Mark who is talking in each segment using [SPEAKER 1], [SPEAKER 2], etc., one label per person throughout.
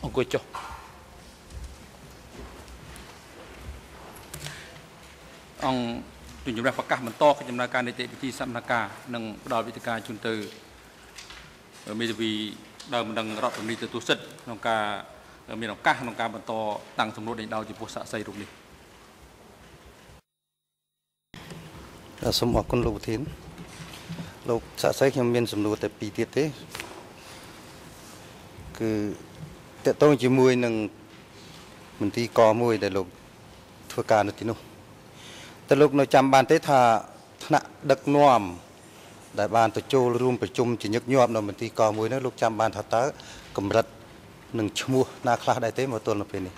[SPEAKER 1] អង្គុយចុះអង្គជំរាបប្រកាសបន្តកិច្ចដំណើរការនីតិវិធីសកម្មភាពនិងផ្ដល់វិធានការជូនទៅមេធាវីដើមបណ្ដឹងរដ្ឋមន្ត្រីទទួលសិទ្ធិក្នុងការមានឱកាសក្នុងការបន្តតាំងសំណួរដេញដោលចំពោះសាក្សីរូបនេះ
[SPEAKER 2] សូមអរគុណលោកប្រធានលោកសាក្សីខ្ញុំមានសំណួរតែពីរទៀតទេគឺតកតងជាមួយនឹងមន្ទីរកមួយដែលលោកធ្វើការនៅទីនោះតែលោកនៅចាំបានទេថាថ្នាក់ដឹកនាំដែលបានទៅចូលរួមប្រជុំជាញឹកញាប់នៅមន្ទីរកមួយនោះលោកចាំបានថាតើកម្រិតនឹងឈ្មោះណាខ្លះដែរទេមកទល់នៅពេលនេះ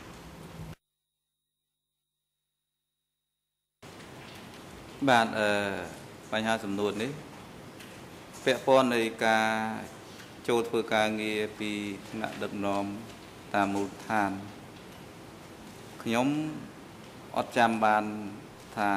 [SPEAKER 3] បាទបញ្ហាសំណួរនេះពាក់ព័ន្ធនៃការចូលធ្វើការងារពីថ្នាក់ដឹកនាំតាមមូលដ្ឋានខ្ញុំអត់ចាំបានថា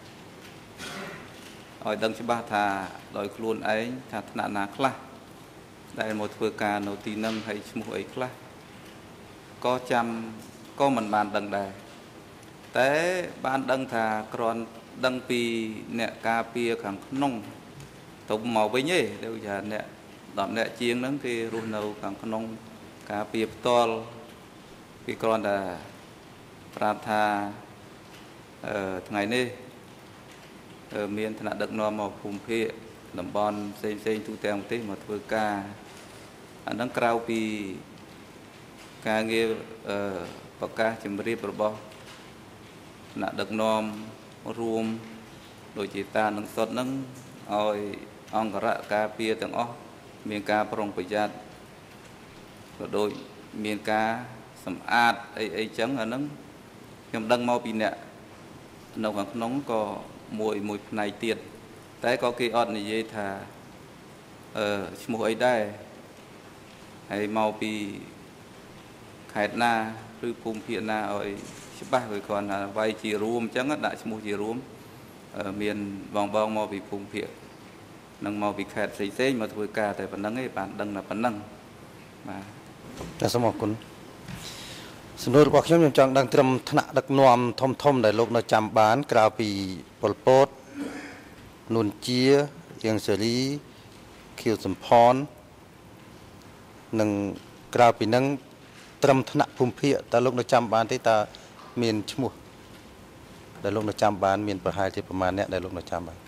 [SPEAKER 3] ឲ្យដឹងច្បាស់ថាដោយខ្លួនឯងថាថ្នាក់ណាខ្លះដែលមកធ្វើការនៅទីនឹងហើយឈ្មោះអីខ្លះក៏ចាំក៏មិនបានដឹងដែរតែបានដឹងថាគ្រាន់ដឹងពីអ្នកការពារខាងក្នុងទៅមកវិញទេដូចថាអ្នក10អ្នកជាងហ្នឹងគេរស់នៅខាងក្នុងការពារផ្ទាល់គេគ្រាន់តែប្រាប់ថាថ្ងៃនេះមានថ្នាក់ដឹកនាំមកភូមិភាគតំបន់ផ្សេងទូទាំងប្រទេសមកធ្វើការអាហ្នឹងក្រៅពីការងារប្រកាសជំរាបរបស់ថ្នាក់ដឹកនាំរួមដូចជាតានឹងសុទ្ធហ្នឹងឲ្យអង្គរៈការពារទាំងអស់មានការប្រុងប្រយ័ត្នក៏ដូចមានការសម្អាតអីចឹងអាហ្នឹងខ្ញុំដឹងមកពីអ្នកនៅខាងក្នុងក៏មួយផ្នែកទៀតតែក៏គេអត់និយាយថាឈ្មោះអីដែរហើយមកពីខេត្តណាឬភូមិភាគណាឲ្យច្បាស់វាគ្រាន់ថាវាយជារួមអញ្ចឹងដាក់ឈ្មោះជារួមមានបងមកពីភូមិភាគនឹងមកពីខេត្តផ្សេងមកធ្វើការតែប៉ុណ្្នឹងឯងបានដឹងតែប៉ុណ្្នឹងបាទ
[SPEAKER 2] សូមអរគុណសំណួររបស់ខ្ញុំចង់ដឹងត្រឹមថ្នាក់ដឹកនាំធំដែលលោកនៅចាំបានក្រៅពីប៉ុលពតនួនជាអៀងសេរីខៀវសំផននិងក្រៅពីនឹងត្រឹមថ្នាក់ភូមិភាគតើលោកនៅចាំបានទេតើមានឈ្មោះដែលលោកនៅចាំបានមានប្រហែលជាប្រមាណអ្នកដែលលោកនៅចាំបាន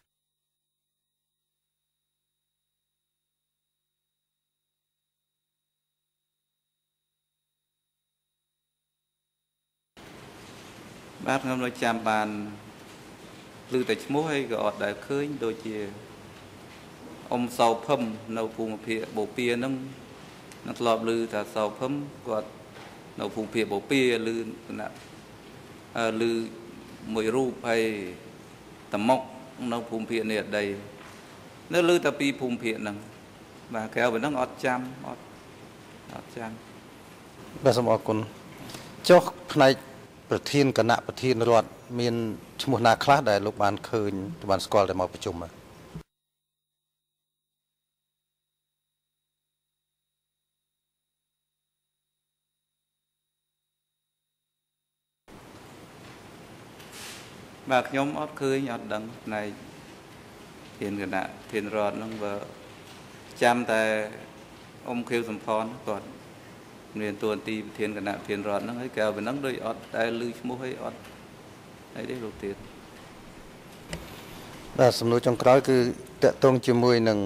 [SPEAKER 3] បាទខ្ញុំនៅចាំបានឮតែឈ្មោះហើយក៏អត់ដែលឃើញដូចជាអ៊ំសៅភឹមនៅភូមិភាគបូព៌ាហ្នឹងនឹងធ្លាប់ឮថាសៅភឹមគាត់នៅភូមិភាគបូព៌ាឮគណៈឮមួយរូបហើយតមុកនៅភូមិភាគនេះអដីនៅឮតែពីភូមិភាគហ្នឹងបាទក្រៅពីហ្នឹងអត់ចាំអត់ចាំ
[SPEAKER 2] បាទសូមអរគុណចុះផ្នែកប្រធានគណៈប្រធានរដ្ឋមានឈ្មោះណាខ្លះដែលលោកបានឃើញបានស្គាល់តែមកប្រជុំ
[SPEAKER 3] បាទខ្ញុំអត់ឃើញអត់ដឹងផ្នែកធានគណៈធានរដ្ឋហ្នឹងបើចាំតែអ៊ំខៀវសំផនគាត់មានតួនាទីប្រធានគណៈប្រធានរដ្ឋហ្នឹងហើយក្រៅពីហ្នឹងដូចអត់ដែលឮឈ្មោះអីអត់អីទេលោកទៀត
[SPEAKER 2] បាទសំណួរចុងក្រោយគឺតកតងជាមួយនឹង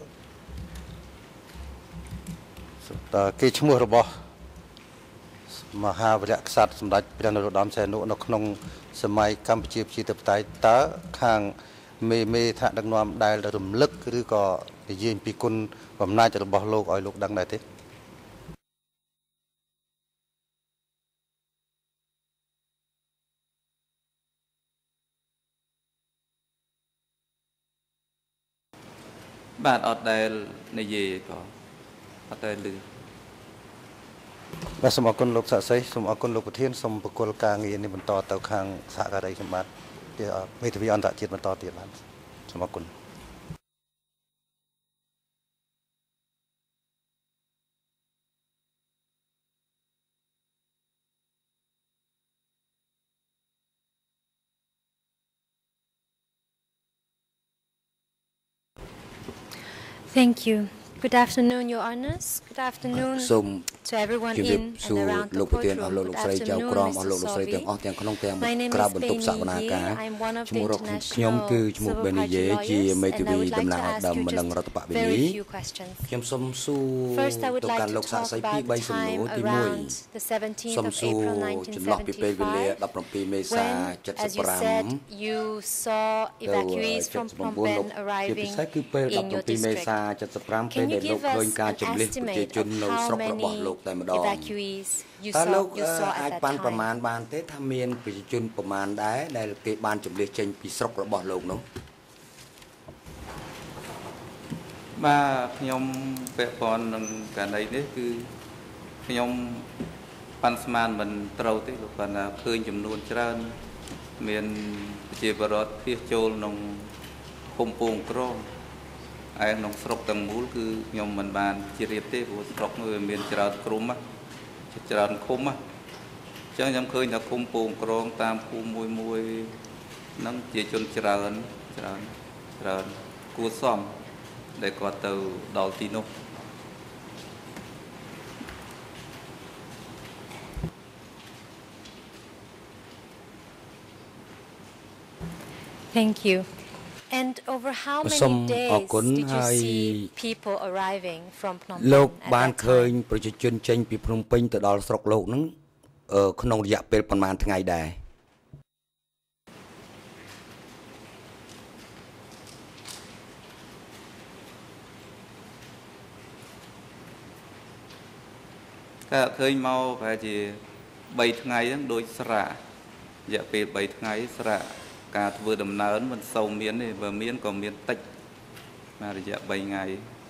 [SPEAKER 2] គេឈ្មោះរបស់មហាវីរៈក្សត្រសម្ដេចព្រះនរោត្តមសីហនុនៅក្នុងសម័យកម្ពុជាប្រជាធិបតេយ្យតើខាងមេថ្នាក់ដឹកនាំដែលរំលឹកឬក៏និយាយពីគុណបំណាច់របស់លោកឲ្យលោកដឹងដែរទេ
[SPEAKER 3] បាទអត់ដែលនិយាយផងអត់ដែលឮ
[SPEAKER 2] បាទសូមអរគុណលោកសាក់សីសូមអរគុណលោកប្រធានសូមបកគលការងារនេះបន្តទៅខាងសហការីខ្ញុំបាទមេធាវីអន្តរជាតិបន្តទៀតបាទសូមអរគុណ
[SPEAKER 4] Thank you. Good afternoon, Your Honors. Good afternoon
[SPEAKER 2] សូម
[SPEAKER 4] to everyone
[SPEAKER 2] ជម្រាប
[SPEAKER 4] in
[SPEAKER 2] សួ
[SPEAKER 4] and
[SPEAKER 2] រ
[SPEAKER 4] around
[SPEAKER 2] លោ
[SPEAKER 4] the
[SPEAKER 2] កប្រធានអស់
[SPEAKER 4] courtroom.
[SPEAKER 2] លោក
[SPEAKER 4] Good
[SPEAKER 2] លោកស្រីចៅ
[SPEAKER 4] afternoon,
[SPEAKER 2] ក្រមអស់
[SPEAKER 4] Mr.
[SPEAKER 2] លោកលោកស្រីទាំងអស់
[SPEAKER 4] Sovi.
[SPEAKER 2] ទាំងក្នុងទាំង
[SPEAKER 4] My name
[SPEAKER 2] ក្រៅ
[SPEAKER 4] is
[SPEAKER 2] បន្ទប់សវនាការ
[SPEAKER 4] I'm one of
[SPEAKER 2] ឈ្មោះ
[SPEAKER 4] the
[SPEAKER 2] របស់ខ្ញុំ
[SPEAKER 4] international
[SPEAKER 2] គឺឈ្មោះ
[SPEAKER 4] civil
[SPEAKER 2] បេនី
[SPEAKER 4] party
[SPEAKER 2] យេ ជា
[SPEAKER 4] lawyers,
[SPEAKER 2] មេធា
[SPEAKER 4] and I
[SPEAKER 2] វី
[SPEAKER 4] would
[SPEAKER 2] តំ
[SPEAKER 4] like
[SPEAKER 2] ណាង
[SPEAKER 4] to
[SPEAKER 2] ឲ្យ
[SPEAKER 4] ask
[SPEAKER 2] ដើម
[SPEAKER 4] you
[SPEAKER 2] ម្ដង
[SPEAKER 4] just
[SPEAKER 2] រដ្ឋបវេនី
[SPEAKER 4] very few questions.
[SPEAKER 2] ខ្ញុំសូមសួរ
[SPEAKER 4] First, I would
[SPEAKER 2] លោក
[SPEAKER 4] like
[SPEAKER 2] កាន់
[SPEAKER 4] to
[SPEAKER 2] លោកសាក
[SPEAKER 4] talk
[SPEAKER 2] សី
[SPEAKER 4] about
[SPEAKER 2] ពី
[SPEAKER 4] the
[SPEAKER 2] 3សំណួ
[SPEAKER 4] time
[SPEAKER 2] រទី
[SPEAKER 4] around the
[SPEAKER 2] 1 សូ
[SPEAKER 4] 17th
[SPEAKER 2] ម
[SPEAKER 4] of
[SPEAKER 2] សួរ
[SPEAKER 4] April
[SPEAKER 2] ចន្លោះពីពេលវេលា
[SPEAKER 4] 1975,
[SPEAKER 2] 17 មេសា
[SPEAKER 4] when, as you said,
[SPEAKER 2] 75
[SPEAKER 4] you saw
[SPEAKER 2] ទៅ
[SPEAKER 4] evacuees from Phnom
[SPEAKER 2] 79
[SPEAKER 4] Penh
[SPEAKER 2] ជាពិ
[SPEAKER 4] arriving
[SPEAKER 2] សេសគឺពេល
[SPEAKER 4] in your
[SPEAKER 2] 17 មេ
[SPEAKER 4] district.
[SPEAKER 2] សា 75 ពេល
[SPEAKER 4] Can
[SPEAKER 2] ដែល
[SPEAKER 4] you
[SPEAKER 2] លោក
[SPEAKER 4] give
[SPEAKER 2] ឃើញ
[SPEAKER 4] us
[SPEAKER 2] ការ
[SPEAKER 4] an
[SPEAKER 2] ចម្លៀសប្រជា
[SPEAKER 4] estimate
[SPEAKER 2] ជន
[SPEAKER 4] of
[SPEAKER 2] នៅ
[SPEAKER 4] how
[SPEAKER 2] ស្រុករបស់
[SPEAKER 4] many
[SPEAKER 2] លោកតែម្ដង
[SPEAKER 4] evacuees you
[SPEAKER 2] តើលោក
[SPEAKER 4] saw
[SPEAKER 2] អាច
[SPEAKER 4] at
[SPEAKER 2] បាន
[SPEAKER 4] that
[SPEAKER 2] ប្រមាណ
[SPEAKER 4] time?
[SPEAKER 2] បានទេថាមានប្រជាជនប្រមាណដែរដែលគេបានចម្លៀសចេញពីស្រុករបស់លោកនោះ
[SPEAKER 3] បាទខ្ញុំពាក់ព័ន្ធនឹងករណីនេះគឺខ្ញុំប៉ាន់ស្មានមិនត្រូវទេលោកប៉ុន្តែឃើញចំនួនច្រើនមានប្រជាពលរដ្ឋភៀសចូលក្នុងភូមិពងក្រមឯក្នុងស្រុកទាំងមូលគឺខ្ញុំមិនបានជ្រាបទេព្រោះស្រុកនោះវាមានច្រើនក្រុមច្រើនឃុំអញ្ចឹងខ្ញុំឃើញថាឃុំពងក្រមតាមភូមិមួយហ្នឹងជាជនច្រើនគួរសមដែលគាត់ទៅដល់ទីនោះ
[SPEAKER 4] Thank you. And over how many days did you see people arriving from Phnom Penh
[SPEAKER 2] លោក
[SPEAKER 4] at
[SPEAKER 2] បាន
[SPEAKER 4] that
[SPEAKER 2] ឃើញ
[SPEAKER 4] time?
[SPEAKER 2] ប្រជាជនចេញពីភ្នំពេញទៅដល់ស្រុកលោកហ្នឹងក្នុងរយៈពេលប្រហែលថ្ងៃដែរ
[SPEAKER 3] តែឃើញមកប្រហែលជា 3 ថ្ងៃហ្នឹងដូចស្រារយៈពេល 3 ថ្ងៃស្រាការធ្វើដំណើរមិនសូវមានទេបើមានក៏មានតិចមករយៈ 3 ថ្ងៃ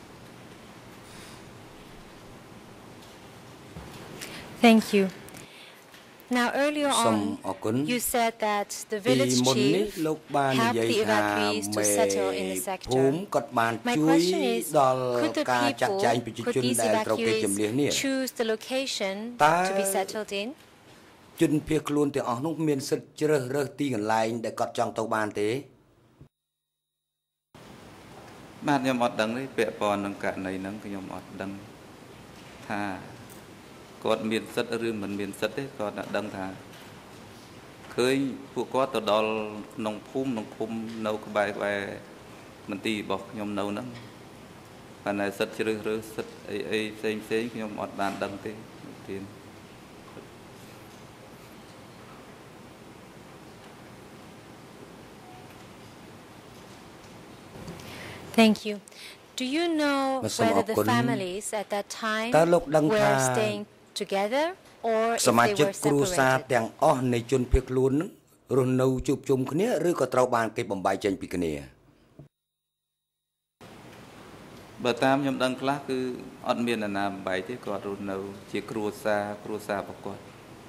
[SPEAKER 4] Thank you. Now earlier
[SPEAKER 2] សូម
[SPEAKER 4] on,
[SPEAKER 2] អរគុណ
[SPEAKER 4] you said that the
[SPEAKER 2] ពី
[SPEAKER 4] village
[SPEAKER 2] មុននេះ
[SPEAKER 4] chief
[SPEAKER 2] លោកបាននិ
[SPEAKER 4] helped
[SPEAKER 2] យាយ
[SPEAKER 4] the
[SPEAKER 2] ថា
[SPEAKER 4] evacuees to
[SPEAKER 2] មេ
[SPEAKER 4] settle in the
[SPEAKER 2] ភូ
[SPEAKER 4] sector.
[SPEAKER 2] មិគាត់បាន
[SPEAKER 4] My
[SPEAKER 2] ជួយ
[SPEAKER 4] question is,
[SPEAKER 2] ដល់
[SPEAKER 4] could the
[SPEAKER 2] ការចាត់
[SPEAKER 4] people,
[SPEAKER 2] ចែងប្រជា
[SPEAKER 4] could
[SPEAKER 2] ជន
[SPEAKER 4] these
[SPEAKER 2] ដែលត្រូវគេចម្លៀសនេះ
[SPEAKER 4] evacuees choose the location to be settled in?
[SPEAKER 2] ជនភៀសខ្លួនទាំងអស់នោះមានសិទ្ធិជ្រើសរើសទីកន្លែងដែលគាត់ចង់ទៅបានទេ
[SPEAKER 3] បាទខ្ញុំអត់ដឹងទេពាក់ព័ន្ធនឹងករណីហ្នឹងខ្ញុំអត់ដឹងថាគាត់មានសិទ្ធិឬមិនមានសិទ្ធិទេគាត់តែដឹងថាឃើញពួកគាត់ទៅដល់ក្នុងភូមិក្នុងឃុំនៅក្បែរមន្ទីររបស់ខ្ញុំនៅហ្នឹងប៉ុន្តែសិទ្ធិជ្រើសរើសសិទ្ធិអីផ្សេងខ្ញុំអត់បានដឹងទេទៀត
[SPEAKER 4] Thank you. Do you know whether the families at that time
[SPEAKER 2] តើលោកដឹងថា
[SPEAKER 4] were staying together or if
[SPEAKER 2] សមា
[SPEAKER 4] they
[SPEAKER 2] ជិក
[SPEAKER 4] were
[SPEAKER 2] គ្រួសារ
[SPEAKER 4] separated?
[SPEAKER 2] ទាំងអស់នៃជនភៀសខ្លួននឹងរស់នៅជួបជុំគ្នាឬក៏ត្រូវបានគេបំបាយចេញពីគ្នា
[SPEAKER 3] បើតាមខ្ញុំដឹងខ្លះគឺអត់មានអាណាបំបីទេគាត់រស់នៅជាគ្រួសាររបស់គាត់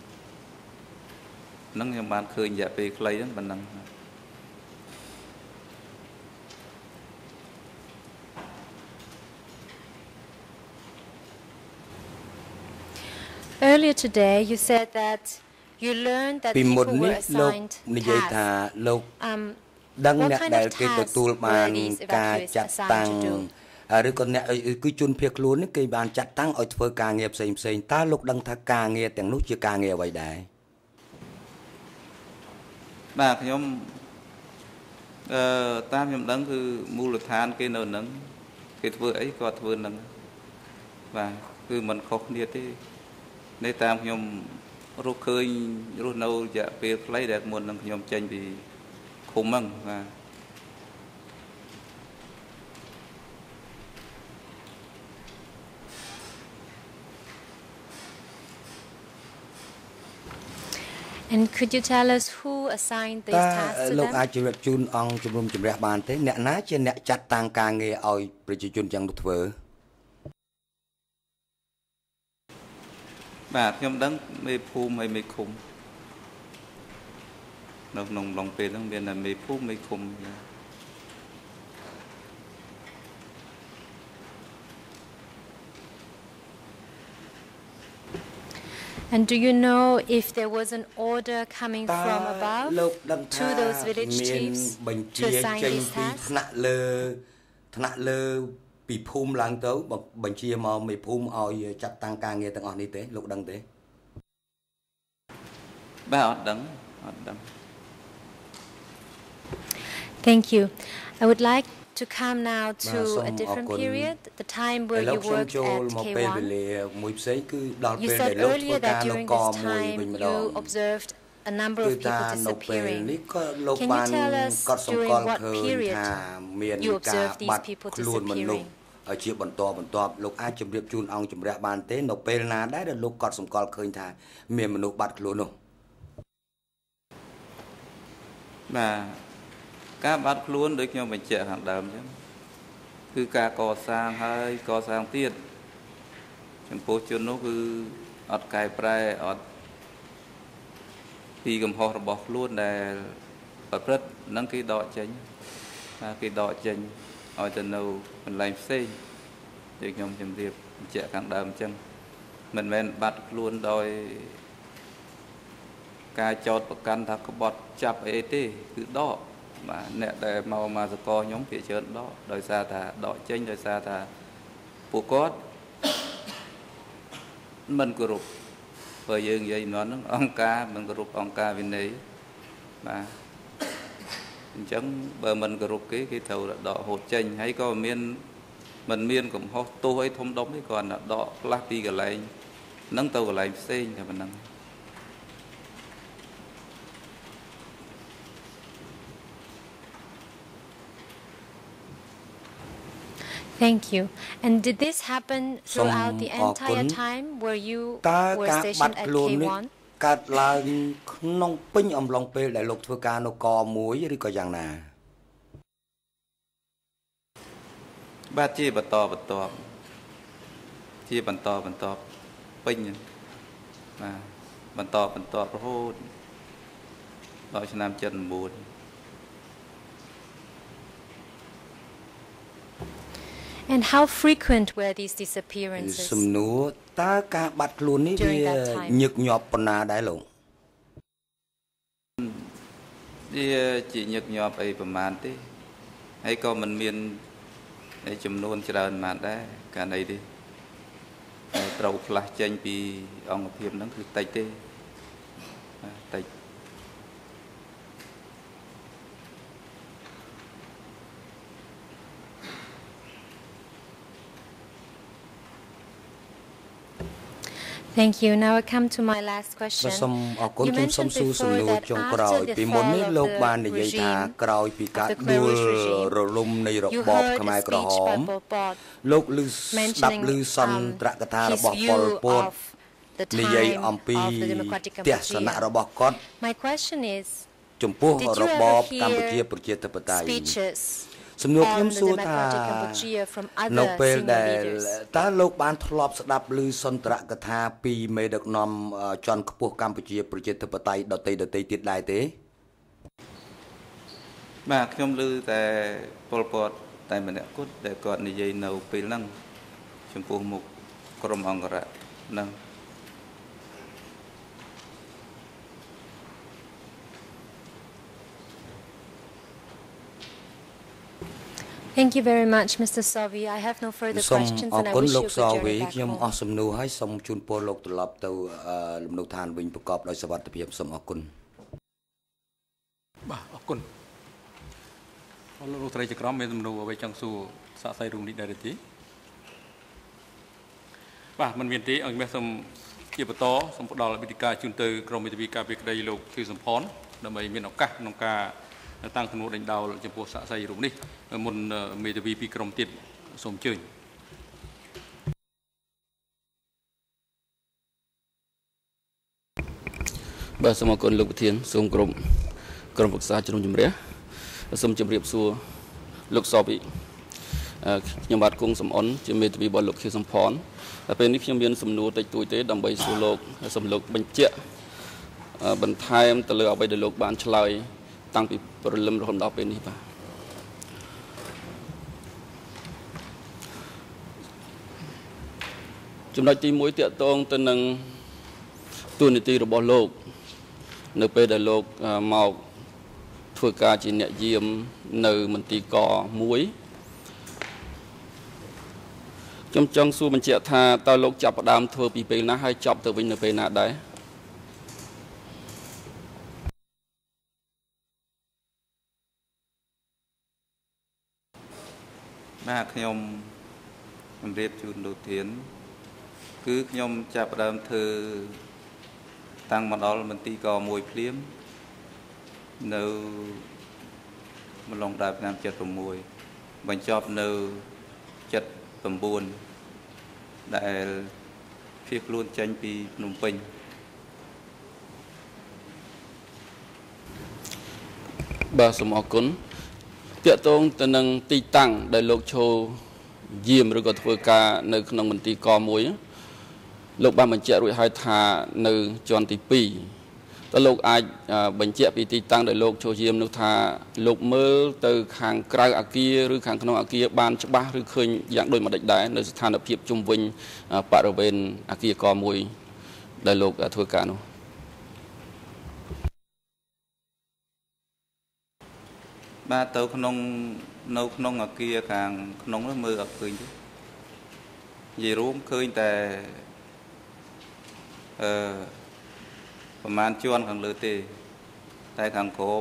[SPEAKER 3] ហ្នឹងខ្ញុំបានឃើញរយៈពេលខ្លីហ្នឹងប៉ុណ្ណឹង
[SPEAKER 4] Earlier today, you said that you learned that
[SPEAKER 2] ពីមុន
[SPEAKER 4] people
[SPEAKER 2] នេះ
[SPEAKER 4] were
[SPEAKER 2] លោក
[SPEAKER 4] assigned
[SPEAKER 2] និយាយថា
[SPEAKER 4] tasks.
[SPEAKER 2] លោក
[SPEAKER 4] Um,
[SPEAKER 2] ដឹង
[SPEAKER 4] What
[SPEAKER 2] អ្នក
[SPEAKER 4] kind
[SPEAKER 2] ដែល
[SPEAKER 4] of
[SPEAKER 2] គេ
[SPEAKER 4] tasks
[SPEAKER 2] ទទួលបាន
[SPEAKER 4] were these
[SPEAKER 2] ការ
[SPEAKER 4] evacuees
[SPEAKER 2] ចាត់
[SPEAKER 4] assigned
[SPEAKER 2] តាំង
[SPEAKER 4] to do?
[SPEAKER 2] ឬក៏អ្នកគឺជនភៀសខ្លួននេះគេបានចាត់តាំងឲ្យធ្វើការងារផ្សេងតើលោកដឹងថាការងារទាំងនោះជាការងារអ្វីដែរ
[SPEAKER 3] បាទខ្ញុំតាមខ្ញុំដឹងគឺមូលដ្ឋានគេនៅហ្នឹងគេធ្វើអីគាត់ធ្វើហ្នឹងបាទគឺមិនខុសគ្នាទេនេះតាមខ្ញុំរស់ឃើញរស់នៅរយៈពេលខ្លីដែលមុននឹងខ្ញុំចេញពីឃុំហ្នឹងបាទ
[SPEAKER 4] And could you tell us who assigned
[SPEAKER 2] តើ
[SPEAKER 4] these tasks to
[SPEAKER 2] លោក
[SPEAKER 4] them?
[SPEAKER 2] អាចជម្រាបជូនអង្គជំនុំជម្រះបានទេអ្នកណាជាអ្នកចាត់តាំងការងារឲ្យប្រជាជនយ៉ាងនោះធ្វើ
[SPEAKER 3] បាទខ្ញុំដឹងមេភូមិហើយមេឃុំនៅក្នុងឡុងពេលហ្នឹងមានតែមេភូមិមេឃុំ
[SPEAKER 4] And do you know if there was an order coming from above
[SPEAKER 2] លោកដឹងថា
[SPEAKER 4] to those village
[SPEAKER 2] មាន
[SPEAKER 4] chiefs
[SPEAKER 2] បញ្
[SPEAKER 4] to
[SPEAKER 2] ជា
[SPEAKER 4] assign
[SPEAKER 2] ចេញ
[SPEAKER 4] these
[SPEAKER 2] ពី
[SPEAKER 4] tasks?
[SPEAKER 2] ថ្នាក់លើ
[SPEAKER 5] ពីភូមិឡើងទៅបញ្ជាមកមេភូមិឲ្យចាត់តាំងការងារទាំងអស់នេះទេលោកដឹងទេ
[SPEAKER 3] បាទអត់ដឹង
[SPEAKER 4] Thank you. I would like to come now to a different period, the time where you worked at K1. You said earlier that during this time you observed a number of people disappearing. Can you tell us during what period you observed these people disappearing?
[SPEAKER 5] ជាបន្តលោកអាចជម្រាបជូនអង្គជំរះបានទេនៅពេលណាដែរដែលលោកកត់សម្គាល់ឃើញថាមានមនុស្សបាត់ខ្លួននោះ
[SPEAKER 3] បាទការបាត់ខ្លួនដូចខ្ញុំបញ្ជាក់ខាងដើមអញ្ចឹងគឺការកសាងហើយកសាងទៀតចំពោះជននោះគឺអត់កែប្រែអត់ពីកំហុសរបស់ខ្លួនដែលប្រព្រឹត្តនឹងគេដកចេញគេដកចេញឲ្យទៅនៅកន្លែងផ្សេងដូចខ្ញុំជម្រាបបញ្ជាក់ខាងដើមអញ្ចឹងមិនមែនបាត់ខ្លួនដោយការចោទប្រកាន់ថាក្បត់ចាប់អីទេគឺដកបាទអ្នកដែលមកសកលខ្ញុំភាគច្រើនដកដោយសារថាដកចេញដោយសារថាពួកគាត់មិនគោរពបើយើងនិយាយម្ដងហ្នឹងអង្គការមិនគោរពអង្គការវិន័យបាទអញ្ចឹងបើមិនគោរពគេត្រូវដកហូតចេញហើយក៏មិនមានកំហុសទោសអីធំដុំទេគ្រាន់តែដកផ្លាស់ពីកន្លែងហ្នឹងទៅកន្លែងផ្សេងតែប៉ុណ្ណឹង
[SPEAKER 4] Thank you. And did this happen throughout the entire time where you were stationed at K1?
[SPEAKER 5] កើតឡើងក្នុងពេញអំឡុងពេលដែលលោកធ្វើការនៅក1ឬក៏យ៉ាងណា
[SPEAKER 3] បាទជាបន្តពេញបាទបន្តរហូតដល់ឆ្នាំ79
[SPEAKER 4] And how frequent were these disappearances?
[SPEAKER 5] សំណួរតើការបាត់ខ្លួននេះវាញឹកញាប់ប៉ុណ្ណាដែរលោក
[SPEAKER 3] វាជាញឹកញាប់អីប្រហែលទេហើយក៏មិនមានចំនួនច្រើនប៉ុន្មានដែរកាលនេះទេត្រូវផ្លាស់ចេញពីអង្គភាពហ្នឹងគឺតិចទេតិច
[SPEAKER 4] Thank you. Now I come to my last question. You mentioned before that after the fall of the regime, of the Khmer regime, you heard a speech by Pol Pot mentioning his view of the time of the Democratic Cambodia. My question is, did you ever hear speeches on the Democratic Cambodia from other senior leaders?
[SPEAKER 5] តើលោកបានធ្លាប់ស្ដាប់ឮសន្ទរកថាពីមេដឹកនាំជាន់ខ្ពស់កម្ពុជាប្រជាធិបតេយ្យដទៃទៀតដែរទេ
[SPEAKER 3] បាទខ្ញុំឮតែពលពតតែម្នាក់គត់ដែលគាត់និយាយនៅពេលហ្នឹងចំពោះមុខក្រុមអង្គរៈហ្នឹង
[SPEAKER 4] Thank you very much, Mr. Savi. I have no further questions and I wish you could journey back
[SPEAKER 5] ខ្ញុំអ
[SPEAKER 4] home.
[SPEAKER 5] ស់សំណួរហើយសូមជូនពរលោកត្រឡប់ទៅលំនៅឋានវិញប្រកបដោយសុវត្ថិភាពសូមអរគុណ
[SPEAKER 1] បាទអរគុណលោកត្រីចក្រមមានសំណួរអ្វីចង់សួរសាកសីរូបនេះដែរទេបាទមិនមានទេអង្គមេសូមជាបន្តសូមផ្ដល់វិធីការជូនទៅក្រុមមេធាវីការពារក្តីលោកគឺសំផនដើម្បីមានឱកាសក្នុងការតាំងទំនួលដេញដោលចំពោះសាកសីរូបនេះមុនមេធាវីពីក្រុមទៀតសូមអញ្ជើញ
[SPEAKER 6] បាទសូមអរគុណលោកប្រធានសូមក្រុមប្រឹក្សាជំនុំជម្រះសូមជម្រាបសួរលោកសប៊ីខ្ញុំបាទគង់សំអនជាមេធាវីរបស់លោកខៀវសំផនតែពេលនេះខ្ញុំមានសំណួរតិចតួចទេដើម្បីសួរលោកសូមលោកបញ្ជាក់បន្ថែមទៅលើអ្វីដែលលោកបានឆ្លើយតាំងពីព្រលឹមរហូតដល់ពេលនេះបាទចំណុចទី1តាក់ទងទៅនឹងទូនីតិរបស់លោកនៅពេលដែលលោកមកធ្វើការជាអ្នកយាមនៅមន្ទីរក1 ខ្ញុំចង់សួរបញ្ជាក់ថាតើលោកចាប់ផ្ដើមធ្វើពីពេលណាហើយចប់ទៅវិញនៅពេលណាដែរ
[SPEAKER 3] បាទខ្ញុំជម្រាបជូនលោកធានគឺខ្ញុំចាប់ផ្ដើមធ្វើតាំងមកដល់មន្ទីរកមួយភ្លាមនៅម្លងដើមឆ្នាំ76បញ្ចប់នៅ79ដែលភៀសខ្លួនចេញពីភ្នំពេញ
[SPEAKER 6] បាទសូមអរគុណតាក់ទងទៅនឹងទីតាំងដែលលោកឈោយាមឬក៏ធ្វើការនៅក្នុងមន្ទីរកមួយលោកបានបញ្ជាក់រួចហើយថានៅជាន់ទី2តើលោកអាចបញ្ជាក់ពីទីតាំងដែលលោកឈោយាមនោះថាលោកមើលទៅខាងក្រៅអាគារឬខាងក្នុងអាគារបានច្បាស់ឬឃើញយ៉ាងដូចម្តេចដែរនៅស្ថានភាពជុំវិញបរិវេណអាគារកមួយដែលលោកធ្វើការនោះ
[SPEAKER 3] បាទទៅក្នុងនៅក្នុងអាគារខាងក្នុងនោះមើលអត់ឃើញទេនិយាយរួមឃើញតែប្រហែលជាន់ខាងលើទេតែខាងក្រោម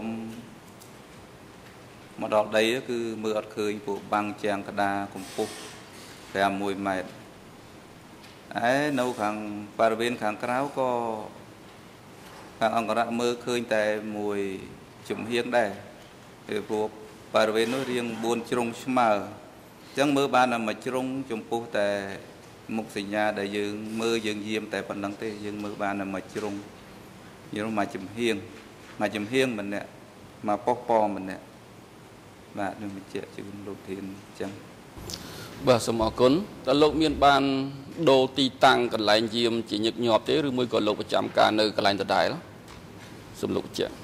[SPEAKER 3] មកដល់ដីគឺមើលអត់ឃើញពួកបាំងជាងកដាកម្ពស់5ម៉ែត្រឯនៅខាងបរិវេណខាងក្រៅក៏ខាងអង្គរៈមើលឃើញតែមួយជំហៀងដែរពីព្រោះបរិវេណនោះរាង4ជ្រុងស្មើអញ្ចឹងមើលបានតែមួយជ្រុងចំពោះតែមុខសញ្ញាដែលយើងមើលយើងយាមតែប៉ុណ្្នឹងទេយើងមើលបានតែមួយជ្រុងយើងមកចំហៀងម្នាក់មកប៉ុសប៉ម្នាក់បាទនឹងបញ្ជាក់ជូនលោកធានអញ្ចឹង
[SPEAKER 6] បាទសូមអរគុណតើលោកមានបានដូរទីតាំងកន្លែងយាមជាញឹកញាប់ទេឬមួយក៏លោកប្រចាំការនៅកន្លែងដដែលសូមលោកបញ្ជាក់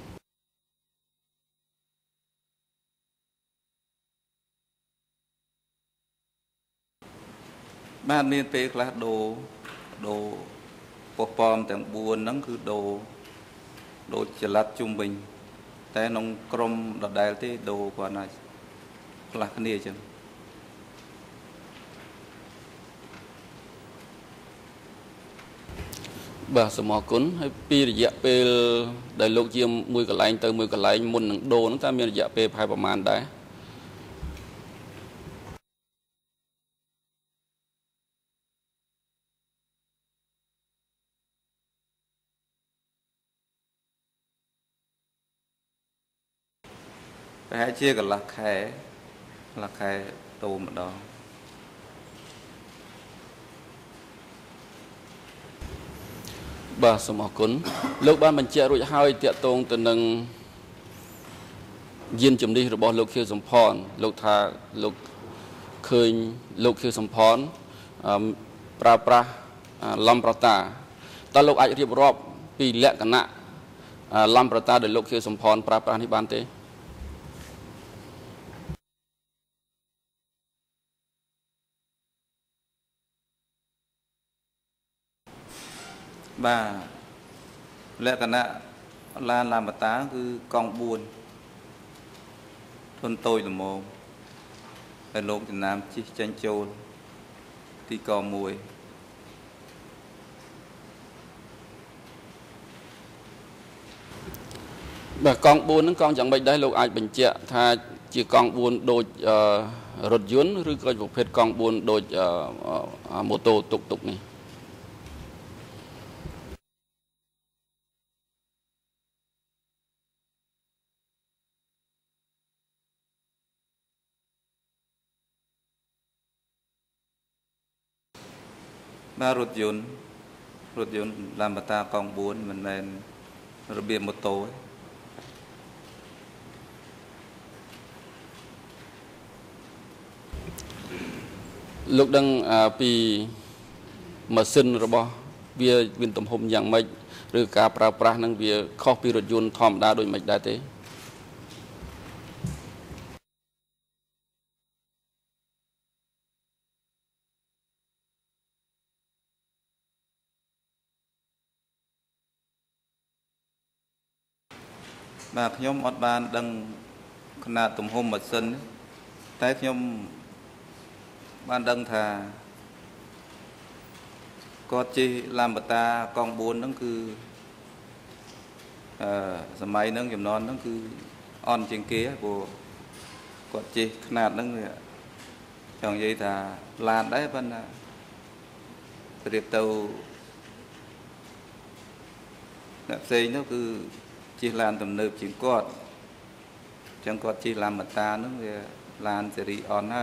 [SPEAKER 3] បាទមានពេលខ្លះដូរប៉ុសប៉មទាំង4ហ្នឹងគឺដូរចល័តជុំវិញតែក្នុងក្រុមដដែលទេដូរគាត់ណាខ្លះគ្នាអញ្ចឹង
[SPEAKER 6] បាទសូមអរគុណហើយពីរយៈពេលដែលលោកយាមមួយកន្លែងទៅមួយកន្លែងមុននឹងដូរហ្នឹងតើមានរយៈពេលប្រហែលប្រមាណដែរ
[SPEAKER 3] ប្រហែលជាកន្លះខែដូរម្ដង
[SPEAKER 6] បាទសូមអរគុណលោកបានបញ្ជាក់រួចហើយតាក់ទងទៅនឹងយានជំនិះរបស់លោកខៀវសំផនលោកថាលោកឃើញលោកខៀវសំផនប្រើប្រាស់ឡំប្រតាតើលោកអាចរៀបរាប់ពីលក្ខណៈឡំប្រតាដែលលោកខៀវសំផនប្រើប្រាស់នេះបានទេ
[SPEAKER 3] បាទលក្ខណៈឡានឡាមតាគឺកង់4ធុនតូចល្មមហើយលោកចំណាំជិះចេញចូលទីក1
[SPEAKER 6] បាទកង់4ហ្នឹងកង់យ៉ាងម៉េចដែរលោកអាចបញ្ជាក់ថាជាកង់4ដូចរថយន្តឬក៏ប្រភេទកង់4ដូចម៉ូតូតុកតុកនេះ
[SPEAKER 3] បាទរថយន្តឡានបតាកង់4មិនមែនរបៀបម៉ូតូទេ
[SPEAKER 6] លោកដឹងពីម៉ាស៊ីនរបស់វាមានទំហំយ៉ាងម៉េចឬការប្រើប្រាស់នឹងវាខុសពីរថយន្តធម្មតាដូចមិនដែរទេ
[SPEAKER 3] បាទខ្ញុំអត់បានដឹងຂະຫນາດទំហំម៉ាស៊ីនតែខ្ញុំ ban đăng thà có chi làm bát ta con buồn nó cứสมัยนั้นอย่างนอนนั่นคืออ่อนจริงเกี้ยบัวกดจีขนาดนั้นเลยจังยี่ถ้าลานได้บ้านนะเปรียบเท่าแบบเซนนั่นคือจีลานตำเนิบจีกอดจังกอดจีลานมัตตานั่นเลยลานเสรีอ่อนให้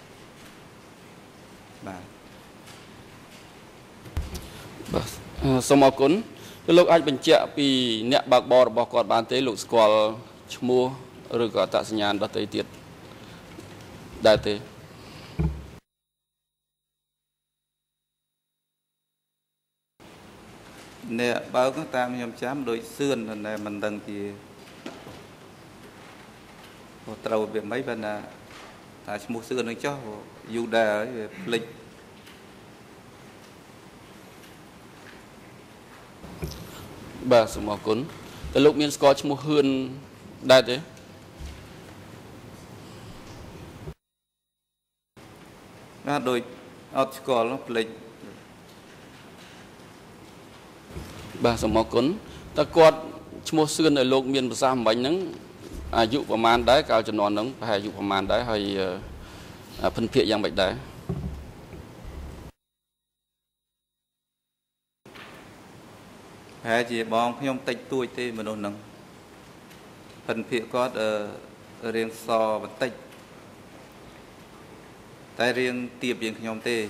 [SPEAKER 3] บ้าน
[SPEAKER 6] สมอกุลលោកអាចបញ្ជាក់ពីអ្នកបើកបររបស់គាត់បានទេលោកស្គាល់ឈ្មោះឬក៏អត្តសញ្ញាណដទៃទៀតដែរទេ
[SPEAKER 3] អ្នកបើកតាមខ្ញុំចាំដូចសឿនតែមិនដឹងជាត្រូវវាមិនបានណាតែឈ្មោះសឿននឹងចោះយូរដែរហើយវាភ្លេច
[SPEAKER 6] បាទសូមអរគុណតើលោកមានស្គាល់ឈ្មោះហ៊ឿនដែរទេ
[SPEAKER 3] ណាដូចអត់ស្គាល់ភ្លេច
[SPEAKER 6] បាទសូមអរគុណតើគាត់ឈ្មោះសឿនឲ្យលោកមានប្រសាសន៍មិញហ្នឹងអាយុប្រហែលដែរកាលជំនាន់ហ្នឹងប្រហែលអាយុប្រហែលដែរហើយភិនភាគយ៉ាងម៉េចដែរ
[SPEAKER 3] ហើយជាបងខ្ញុំតិចតួចទេមនុស្សហ្នឹងភិនភាគគាត់រៀងសបន្តិចតែរៀងទៀបជាងខ្ញុំទេ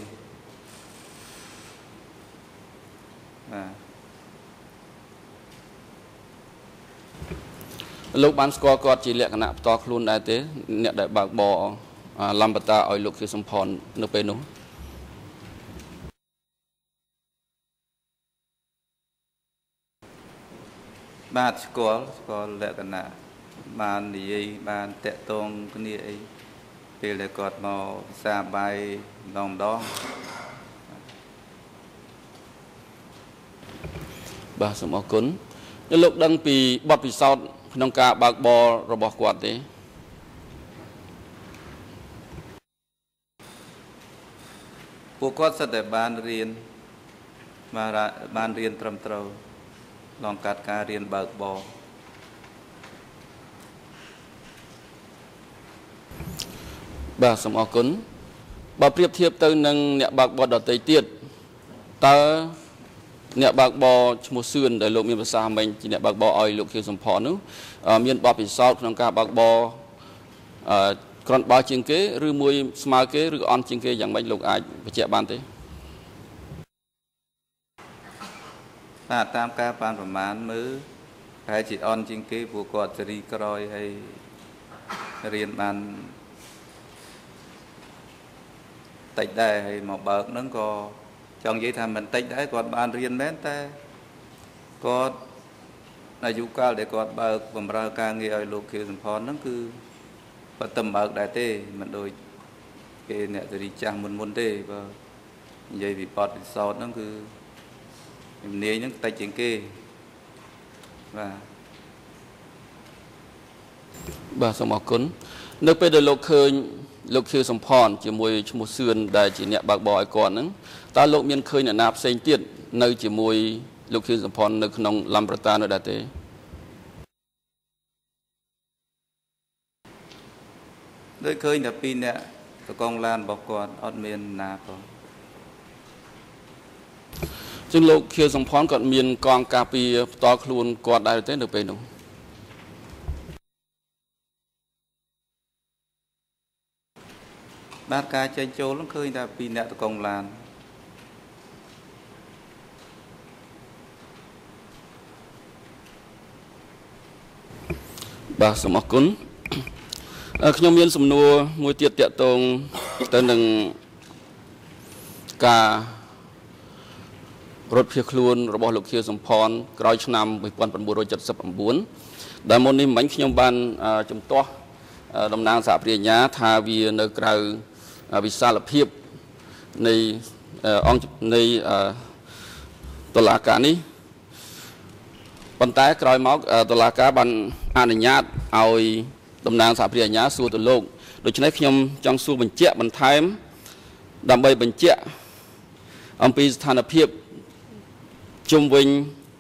[SPEAKER 6] បាទលោកបានស្គាល់គាត់ជាលក្ខណៈផ្ទាល់ខ្លួនដែរទេអ្នកដែលបើកបរឡំបតាឲ្យលោកខៀវសំផននៅពេលនោះ
[SPEAKER 3] បាទស្គាល់លក្ខណៈបាននិយាយបានតាក់ទងគ្នាអីពេលដែលគាត់មកភាសាបាយម្ដង
[SPEAKER 6] បាទសូមអរគុណលោកដឹងពីបទពិសោធន៍ក្នុងការបើកបររបស់គាត់ទេ
[SPEAKER 3] ពួកគាត់សិតតែបានរៀនបានរៀនត្រឹមត្រូវឡងកាត់ការរៀនបើកបរ
[SPEAKER 6] បាទសូមអរគុណបើប្រៀបធៀបទៅនឹងអ្នកបើកបរដទៃទៀតតើអ្នកបើកបរឈ្មោះសឿនដែលលោកមានប្រសាសន៍មិញជាអ្នកបើកបរឲ្យលោកខៀវសំផននោះមានបទពិសោធន៍ក្នុងការបើកបរក្រន់បើជាងគេឬមួយស្មើគេឬអន់ជាងគេយ៉ាងម៉េចលោកអាចបញ្ជាក់បានទេ
[SPEAKER 3] បាទតាមការបានប្រមាណមើលហើយជាអន់ជាងគេពួកគាត់សេរីក្រោយហើយរៀនបានតិចដែរហើយមកបើកហ្នឹងក៏ចង់និយាយថាមិនតិចដែរគាត់បានរៀនមែនតែគាត់អាយុកាលដែលគាត់បើកបម្រើការងារឲ្យលោកខៀវសំផនហ្នឹងគឺគាត់តែបើកដែរទេមិនដូចគេអ្នកសេរីចាស់មុនទេបើនិយាយពីបទពិសោធន៍ហ្នឹងគឺជំនាញហ្នឹងតិចជាងគេ
[SPEAKER 6] បាទសូមអរគុណនៅពេលដែលលោកឃើញលោកខៀវសំផនជាមួយឈ្មោះសឿនដែលជាអ្នកបើកបរឲ្យគាត់ហ្នឹងតើលោកមានឃើញអ្នកណាផ្សេងទៀតនៅជាមួយលោកខៀវសំផននៅក្នុងឡំប្រតានៅដែរទេ
[SPEAKER 3] ដូចឃើញតែពីរអ្នកតកងឡានរបស់គាត់អត់មានណាផង
[SPEAKER 6] ចឹងលោកខៀវសំផនគាត់មានកងការពារផ្ទាល់ខ្លួនគាត់ដែរទេនៅពេលនោះ
[SPEAKER 3] បាទការចេញចូលឃើញតែពីរអ្នកតកងឡាន
[SPEAKER 6] បាទសូមអរគុណខ្ញុំមានសំណួរមួយទៀតតាក់ទងទៅនឹងការរត់ភៀសខ្លួនរបស់លោកខៀវសំផនក្រោយឆ្នាំ1979ដែលមុននេះមិញខ្ញុំបានជំទាស់តំណាងសហប្រញ្ញាថាវានៅក្រៅវិសាលភាពនៃអង្គនៃតុលាការនេះប៉ុន្តែក្រោយមកតុលាការបានអនុញ្ញាតឲ្យតំណាងសហប្រញ្ញាសួរទៅលោកដូច្នេះខ្ញុំចង់សួរបញ្ជាក់បន្ថែមដើម្បីបញ្ជាក់អំពីស្ថានភាពជុំវិញ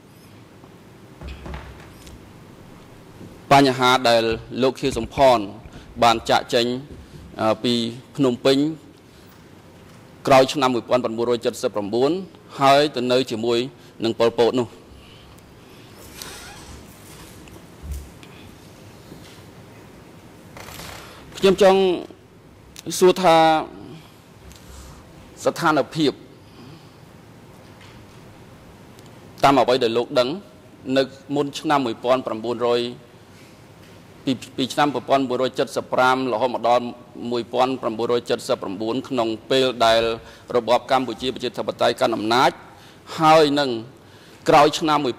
[SPEAKER 6] បញ្ហាដែលលោកខៀវសំផនបានចាក់ចេញពីភ្នំពេញក្រោយឆ្នាំ 1979 ហើយទៅនៅជាមួយនឹងប៉ុលពតនោះខ្ញុំចង់សួរថាស្ថានភាពតាមអ្វីដែលលោកដឹងនៅមុនឆ្នាំ 1900 ពីឆ្នាំ 1975 រហូតមកដល់ 1979 ក្នុងពេលដែលរបបកម្ពុជាប្រជាធិបតេយ្យកាន់អំណាចហើយនឹងក្រោយឆ្នាំ 1979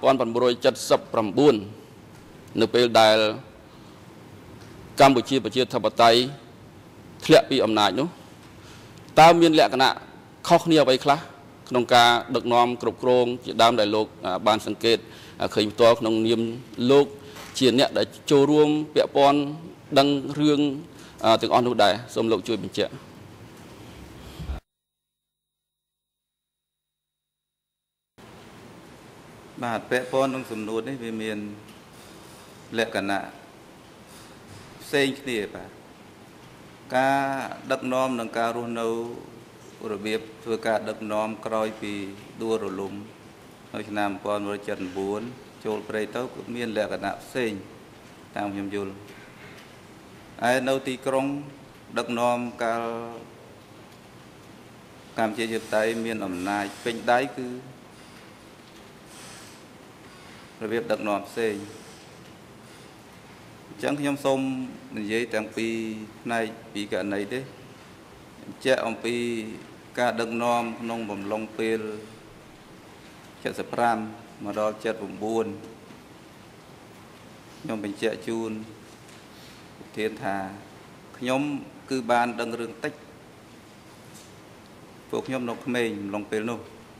[SPEAKER 6] នៅពេលដែលកម្ពុជាប្រជាធិបតេយ្យធ្លាក់ពីអំណាចនោះតើមានលក្ខណៈខុសគ្នាអ្វីខ្លះក្នុងការដឹកនាំគ្រប់គ្រងជាដើមដែលលោកបានសង្កេតឃើញផ្ទាល់ក្នុងនាមលោកជាអ្នកដែលចូលរួមពាក់ព័ន្ធដឹងរឿងទាំងអស់នោះដែរសូមលោកជួយបញ្ជាក់
[SPEAKER 3] បាទពាក់ព័ន្ធនឹងសំណួរនេះវាមានលក្ខណៈផ្សេងគ្នាបាទការដឹកនាំនិងការរស់នៅរបៀបធ្វើការដឹកនាំក្រោយពីដួលរលំនៅឆ្នាំ 1979 ចូលព្រៃទៅគឺមានលក្ខណៈផ្សេងតាមខ្ញុំយល់ហើយនៅទីក្រុងដឹកនាំកាលកម្ពុជាយុទ្ធតៃមានអំណាចពេញដៃគឺរបៀបដឹកនាំផ្សេងអញ្ចឹងខ្ញុំសូមនិយាយទាំងពីរផ្នែកពីករណីទេបញ្ជាក់អំពីការដឹកនាំក្នុងបំឡុងពេល75មកដល់79ខ្ញុំបញ្ជាក់ជូនធានថាខ្ញុំគឺបានដឹងរឿងតិចពួកខ្ញុំនៅក្មេងអំឡុងពេលនោះ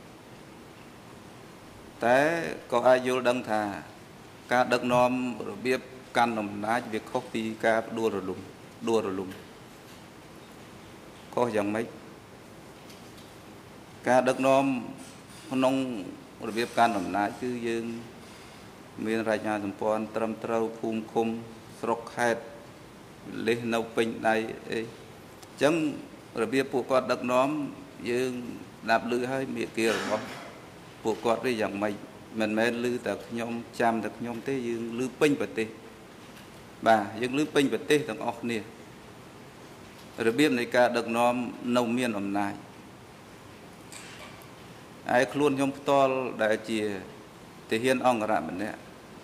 [SPEAKER 3] តែក៏អាចយល់ដឹងថាការដឹកនាំរបៀបកាន់អំណាចវាខុសពីការដួលរលំខុសយ៉ាងម៉េចការដឹកនាំក្នុងរបៀបកាន់អំណាចគឺយើងមានរចនាសម្ព័ន្ធត្រឹមត្រូវភូមិឃុំស្រុកខេត្តលេសនៅពេញដៃអីអញ្ចឹងរបៀបពួកគាត់ដឹកនាំយើងដាប់ឮហើយមេគារបស់ពួកគាត់វាយ៉ាងម៉េចមិនមែនឮតែខ្ញុំចាំតែខ្ញុំទេយើងឮពេញប្រទេសបាទយើងឮពេញប្រទេសទាំងអស់គ្នារបៀបនៃការដឹកនាំនៅមានអំណាចហើយខ្លួនខ្ញុំផ្ទាល់ដែលជាទាហានអង្គរៈម្នាក់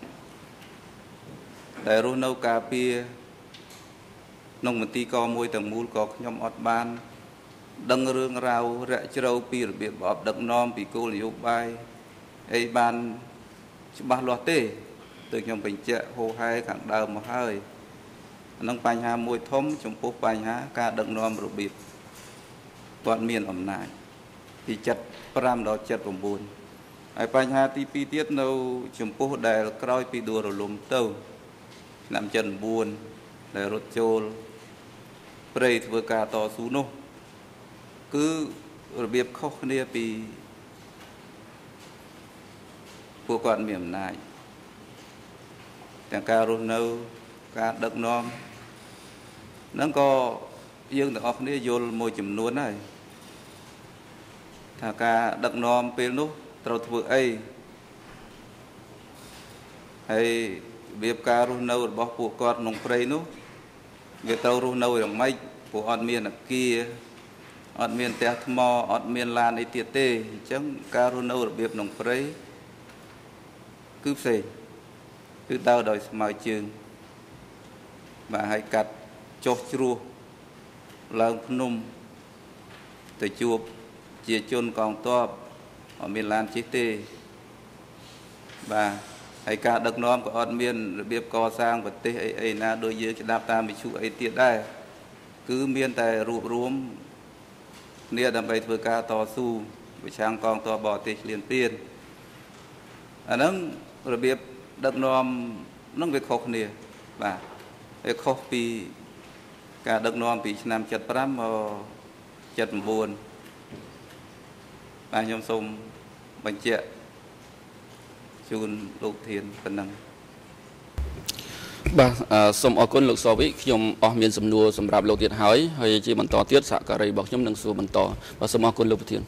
[SPEAKER 3] ដែលរស់នៅការពារក្នុងមន្ទីរកមួយទាំងមូលក៏ខ្ញុំអត់បានដឹងរឿងរ៉ាវរាក់ជ្រៅពីរបៀបរបបដឹកនាំពីគោលនយោបាយអីបានច្បាស់លាស់ទេទើបខ្ញុំបញ្ជាក់ហូរហែខាងដើមមកហើយអានឹងបញ្ហាមួយធំចំពោះបញ្ហាការដឹកនាំរបៀបគាត់មានអំណាចពី75ដល់79ហើយបញ្ហាទី2ទៀតនៅចំពោះដែលក្រោយពីដួលរលំទៅឆ្នាំ79ដែលរត់ចូលព្រៃធ្វើការតស៊ូនោះគឺរបៀបខុសគ្នាពីពួកគាត់មានអំណាចទាំងការរស់នៅការដឹកនាំហ្នឹងក៏យើងទាំងអស់គ្នាយល់មួយចំនួនហើយថាការដឹកនាំពេលនោះត្រូវធ្វើអីហើយរបៀបការរស់នៅរបស់ពួកគាត់ក្នុងព្រៃនោះវាត្រូវរស់នៅយ៉ាងម៉េចពួកអត់មានអគារអត់មានផ្ទះថ្មអត់មានឡានអីទៀតទេអញ្ចឹងការរស់នៅរបៀបក្នុងព្រៃគឺផ្សេងគឺដើរដោយស្មៅជើងបាទហើយកាត់ចុះជ្រោះឡើងភ្នំទៅជួបជាជនកងទ័ពអត់មានឡានជិះទេបាទហើយការដឹកនាំក៏អត់មានរបៀបកសាងប្រទេសអីណាដូចយើងស្ដាប់តាមវិទ្យុអីទៀតដែរគឺមានតែរួបរวมគ្នាដើម្បីធ្វើការតស៊ូប្រឆាំងកងទ័ពបរទេសឈ្លានពានអាហ្នឹងរបៀបដឹកនាំនឹងវាខុសគ្នាបាទវាខុសពីការដឹកនាំពីឆ្នាំ75មក79 បាទខ្ញុំសូមបញ្ជាក់ជូនលោកធានប៉ុណ្ណឹង
[SPEAKER 6] បាទសូមអរគុណលោកសវិខ្ញុំអស់មានសំណួរសម្រាប់លោកទៀតហើយជាបន្តទៀតសហការីរបស់ខ្ញុំនឹងសួរបន្តបាទសូមអរគុណលោកប្រធាន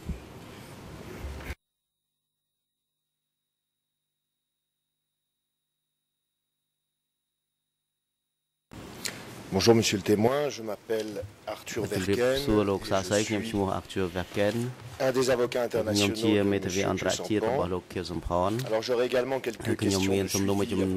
[SPEAKER 7] Bonjour Monsieur le témoin, je m'appelle Arthur Verken, un des avocats internationaux de Monsieur Sampan. Alors j'aurais également quelques questions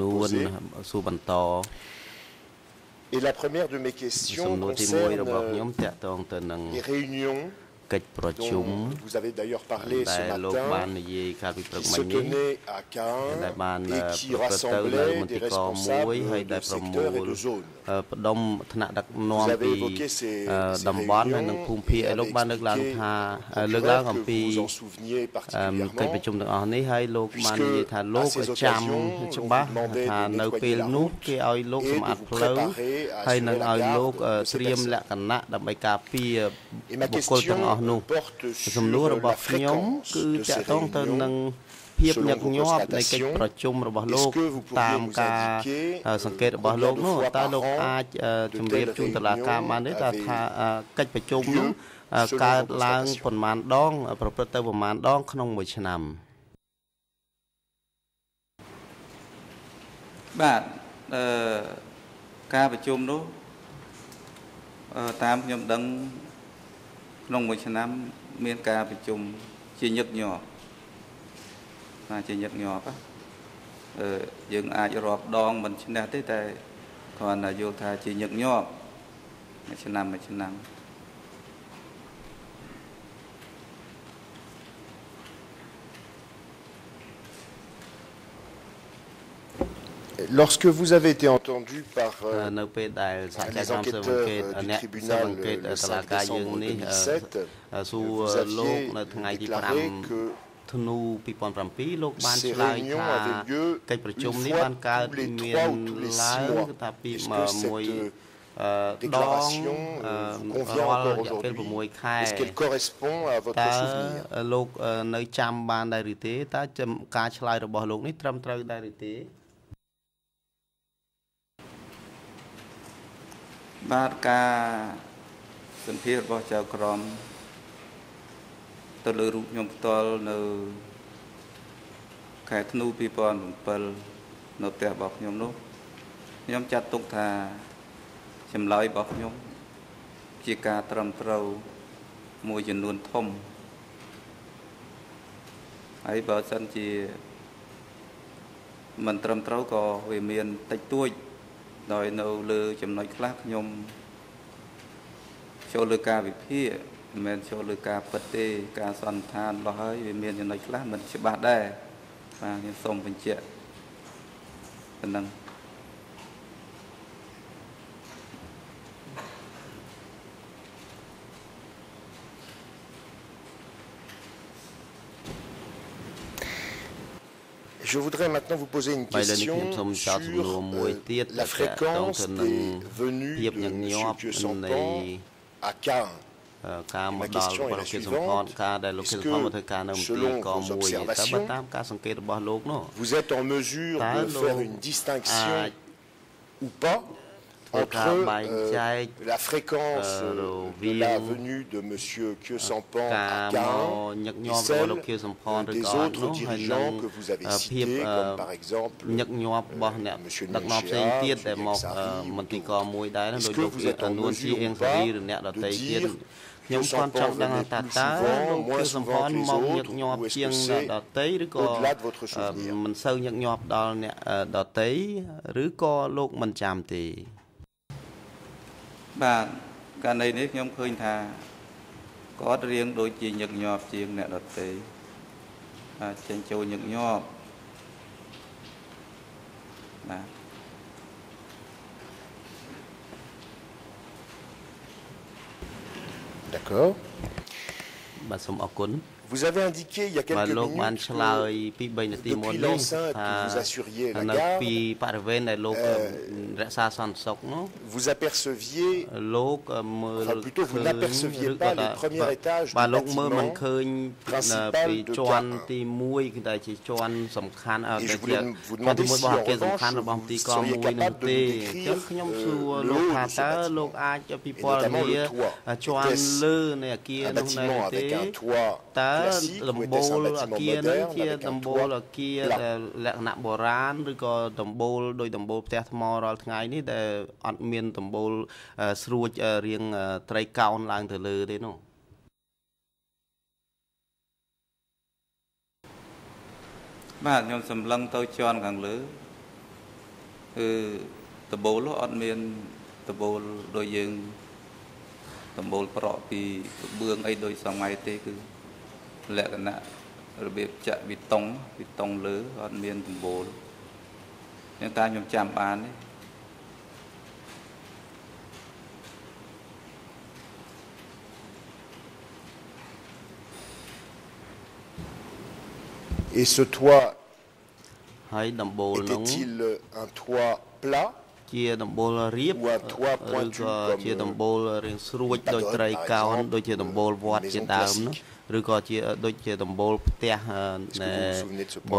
[SPEAKER 7] et la première de mes questions concerne les réunions dont vous avez d'ailleurs parlé ce matin, qui se tenaient à Caen et qui rassemblaient des responsables de secteurs et de zones. Vous avez évoqué ces réunions et avez expliqué que vous vous en souveniez particulièrement, puisque à ces occasions, on vous demandait de nettoyer la route et de vous préparer à assurer la garde de ces personnes. Et ma question porte sur la fréquence de ces réunions. Selon vos constatations, est-ce que vous pourriez nous indiquer combien de fois par an de telles réunions avaient lieu selon vos constatations?
[SPEAKER 3] បាទការប្រជុំនោះតាមខ្ញុំដឹងក្នុងមួយឆ្នាំមានការប្រជុំជាញឹកញាប់បាទជាញឹកញាប់យើងអាចរាប់ដងមិនឈ្នះទេតែគ្រាន់តែយល់ថាជាញឹកញាប់មួយឆ្នាំមួយឆ្នាំ
[SPEAKER 7] Lorsque vous avez été entendu par les enquêteurs du tribunal le 5 décembre 2007, vous aviez déclaré que ces réunions avaient lieu une fois tous les 3 ou tous les 6 mois. Est-ce que cette déclaration vous convient encore aujourd'hui? Est-ce qu'elle correspond à votre souvenir?
[SPEAKER 3] បាទការសម្ភាររបស់ចៅក្រមទៅលើរូបខ្ញុំផ្ទាល់នៅខែធ្នូ2007នៅផ្ទះរបស់ខ្ញុំនោះខ្ញុំចាត់ទុកថាចម្លើយរបស់ខ្ញុំជាការត្រឹមត្រូវមួយចំនួនធំហើយបើសិនជាមិនត្រឹមត្រូវក៏វាមានតិចតួច ដោយនៅលើចំណុចខ្លះខ្ញុំចូលលើការវិភាគមិនមែនចូលលើការពិតទេការសន្និដ្ឋានរបស់ហើយវាមានចំណុចខ្លះមិនច្បាស់ដែរបាទខ្ញុំសូមបញ្ជាក់ប៉ុណ្ណឹង
[SPEAKER 7] Je voudrais maintenant vous poser une question sur la fréquence des venues de M. Sampan à Caen. Ma question est la suivante. Est-ce que, selon vos observations, vous êtes en mesure de faire une distinction ou pas entre la fréquence de la venue de M. Kyo Sampan à Caen et celle des autres dirigeants que vous avez cités, comme par exemple M. Nechea, M. Est-ce que vous êtes en mesure ou pas de dire Kyo Sampan venait plus souvent, moins souvent que les autres, ou est-ce que c'est au-delà de votre souvenir?
[SPEAKER 3] បាទករណីនេះខ្ញុំឃើញថាគាត់រៀងដូចជាញឹកញាប់ជាងអ្នកដទៃចេញចូលញឹកញាប់បាទ
[SPEAKER 7] D'accord.
[SPEAKER 2] បាទសូមអរគុណ
[SPEAKER 7] Vous avez indiqué il y a quelques minutes que depuis l'enceinte que vous assuriez la gare, vous aperceviez, enfin plutôt vous n'aperceviez pas les premiers étages du bâtiment principal de gare 1. Et je voulais vous demander si en revanche vous seriez capable de nous décrire le haut de ce bâtiment, et notamment le toit. Était-ce un bâtiment avec un toit classique ou était-ce un bâtiment moderne avec un toit plat?
[SPEAKER 3] បាទខ្ញុំសម្លឹងទៅជាន់ខាងលើគឺដំបូលអត់មានដំបូលដូចយើងដំបូលប្រក់ពីបឿងអីដូចសម័យទេគឺលក្ខណៈរបៀបចាក់ប៊ីតុងលើអត់មានដំបូលយ៉ាងតាមខ្ញុំចាំបានទេ
[SPEAKER 7] Et ce toit, était-il un toit plat ou un toit pointu comme pagodes, par exemple, maison classique? Est-ce que vous vous souvenez de ce point?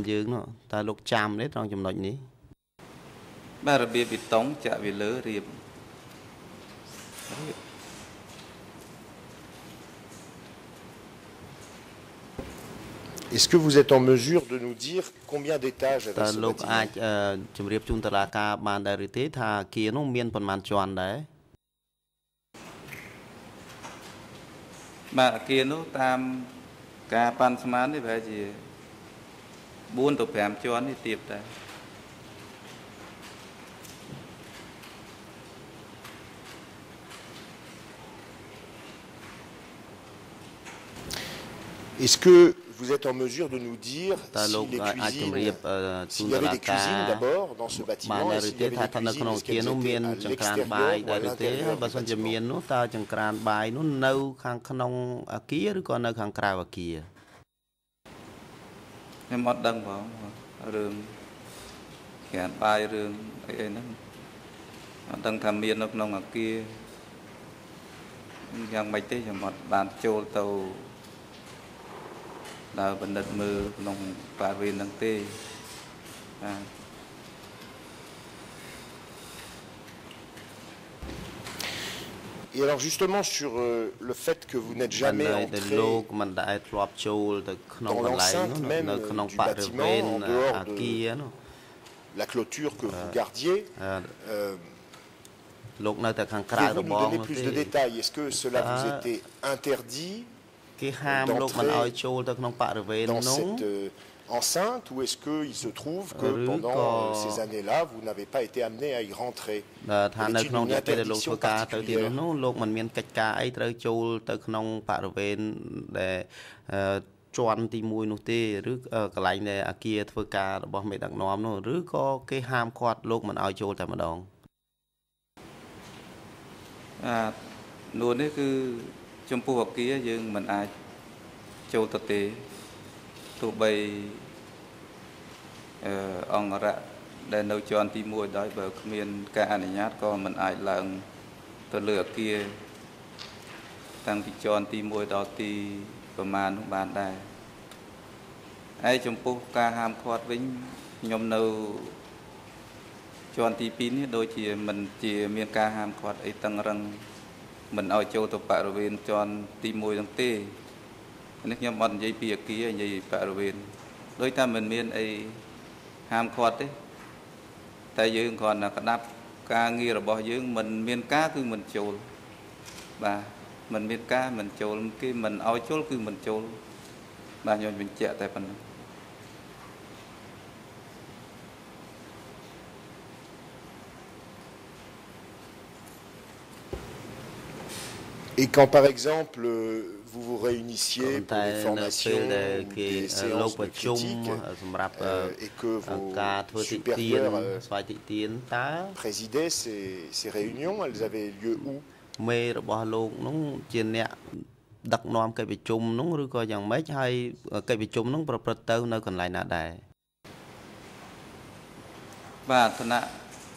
[SPEAKER 3] បាទរបៀបប៊ីតុងចាក់វាលើរៀប
[SPEAKER 7] Est-ce que vous êtes en mesure de nous dire combien d'étages avait ce bâtiment?
[SPEAKER 3] បាទអគារនោះតាមការប៉ាន់ស្មាននេះប្រហែលជា4ទៅ5ជាន់នេះទៀតដែរ
[SPEAKER 7] Est-ce que vous êtes en mesure de nous dire s'il y avait des cuisines d'abord dans ce bâtiment et s'il y avait des cuisines, est-ce qu'elles étaient à l'extérieur ou à l'intérieur du bâtiment?
[SPEAKER 3] ខ្ញុំអត់ដឹងផងរឿងក្រានបាយរឿងអីហ្នឹងអត់ដឹងថាមាននៅក្នុងអគារយ៉ាងម៉េចទេខ្ញុំអត់បានចូលទៅ ដើរបណ្ឌិតមើលក្នុងបរិវេណហ្នឹងទេ
[SPEAKER 7] Et alors justement sur le fait que vous n'êtes jamais entré dans l'enceinte même du bâtiment en dehors de la clôture que vous gardiez, pouvez-vous nous donner plus de détails? Est-ce que cela vous était interdit d'entrer dans cette enceinte ou est-ce qu'il se trouve que pendant ces années-là, vous n'avez pas été amené à y rentrer? Est-il une interdiction particulière?
[SPEAKER 3] Luôn đấy cứ trong phù hợp kia nhưng mình ai châu thực tế tụ bày ông ra để nấu tròn tí mùi đói bờ miền cả này nhát còn mình ai lần từ lửa kia tăng tí tròn tí mùi đó tí bờ màn không bàn đài ai trong phù ca ham khoát vĩnh nhom nấu tròn tí pin đôi chỉ mình chỉ miền ca ham khoát ấy tăng răng mình ao châu tập bạ rồi tròn tí mùi đằng tê nước nhom bận dây bìa kia dây bạ rồi đôi ta mình miền ấy ham khoát đấy tại dương còn là đáp ca nghi rồi bỏ dương mình miền cá cứ mình châu và mình miền cá mình châu cái mình ao châu cứ mình châu và nhom mình chạy tại phần
[SPEAKER 7] Et quand par exemple vous vous réunissiez pour des formations ou des séances de critique et que vos supérieurs présidaient ces réunions, elles avaient lieu où?
[SPEAKER 8] ដឹកនាំកិច្ចប្រជុំនោះឬក៏យ៉ាងម៉េចហើយកិច្ចប្រជុំនោះប្រព្រឹត្តទៅនៅកន្លែងណាដែរ
[SPEAKER 3] បាទឋានៈ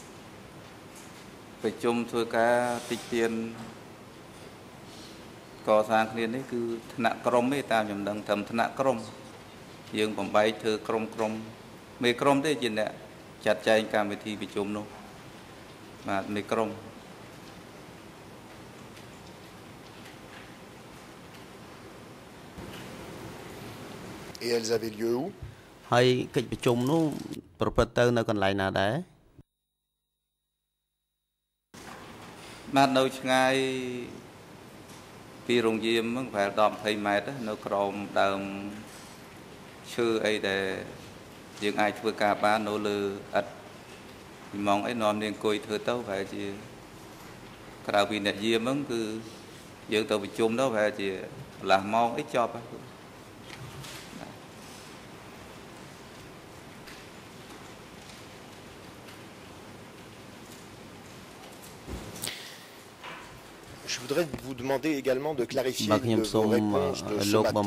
[SPEAKER 3] ប្រជុំធ្វើការតិចទៀនកសាងគ្នានេះគឺឋានៈក្រុមទេតាមខ្ញុំដឹងត្រឹមឋានៈក្រុមយើងបំបែកធ្វើក្រុមមេក្រុមទេជាអ្នកចាត់ចែងកម្មវិធីប្រជុំនោះបាទមេក្រុម
[SPEAKER 7] Et elles avaient lieu où
[SPEAKER 8] ហើយកិច្ចប្រជុំនោះប្រព្រឹត្តទៅនៅកន្លែងណាដែរ
[SPEAKER 3] បាទនៅឆ្ងាយពីរោងយាមហ្នឹងប្រហែល10-20 ម៉ែត្រនៅក្រោមដើមឈើអីដែលយើងអាចធ្វើការបាននៅលើឥដ្ឋពីម៉ោងអីនាំនាងអង្គុយធ្វើទៅប្រហែលជាក្រៅពីអ្នកយាមហ្នឹងគឺយើងទៅប្រជុំទៅប្រហែលជាកន្លះម៉ោងអីចប់ហើយ
[SPEAKER 7] Je voudrais vous demander également de clarifier
[SPEAKER 8] vos réponses de ce matin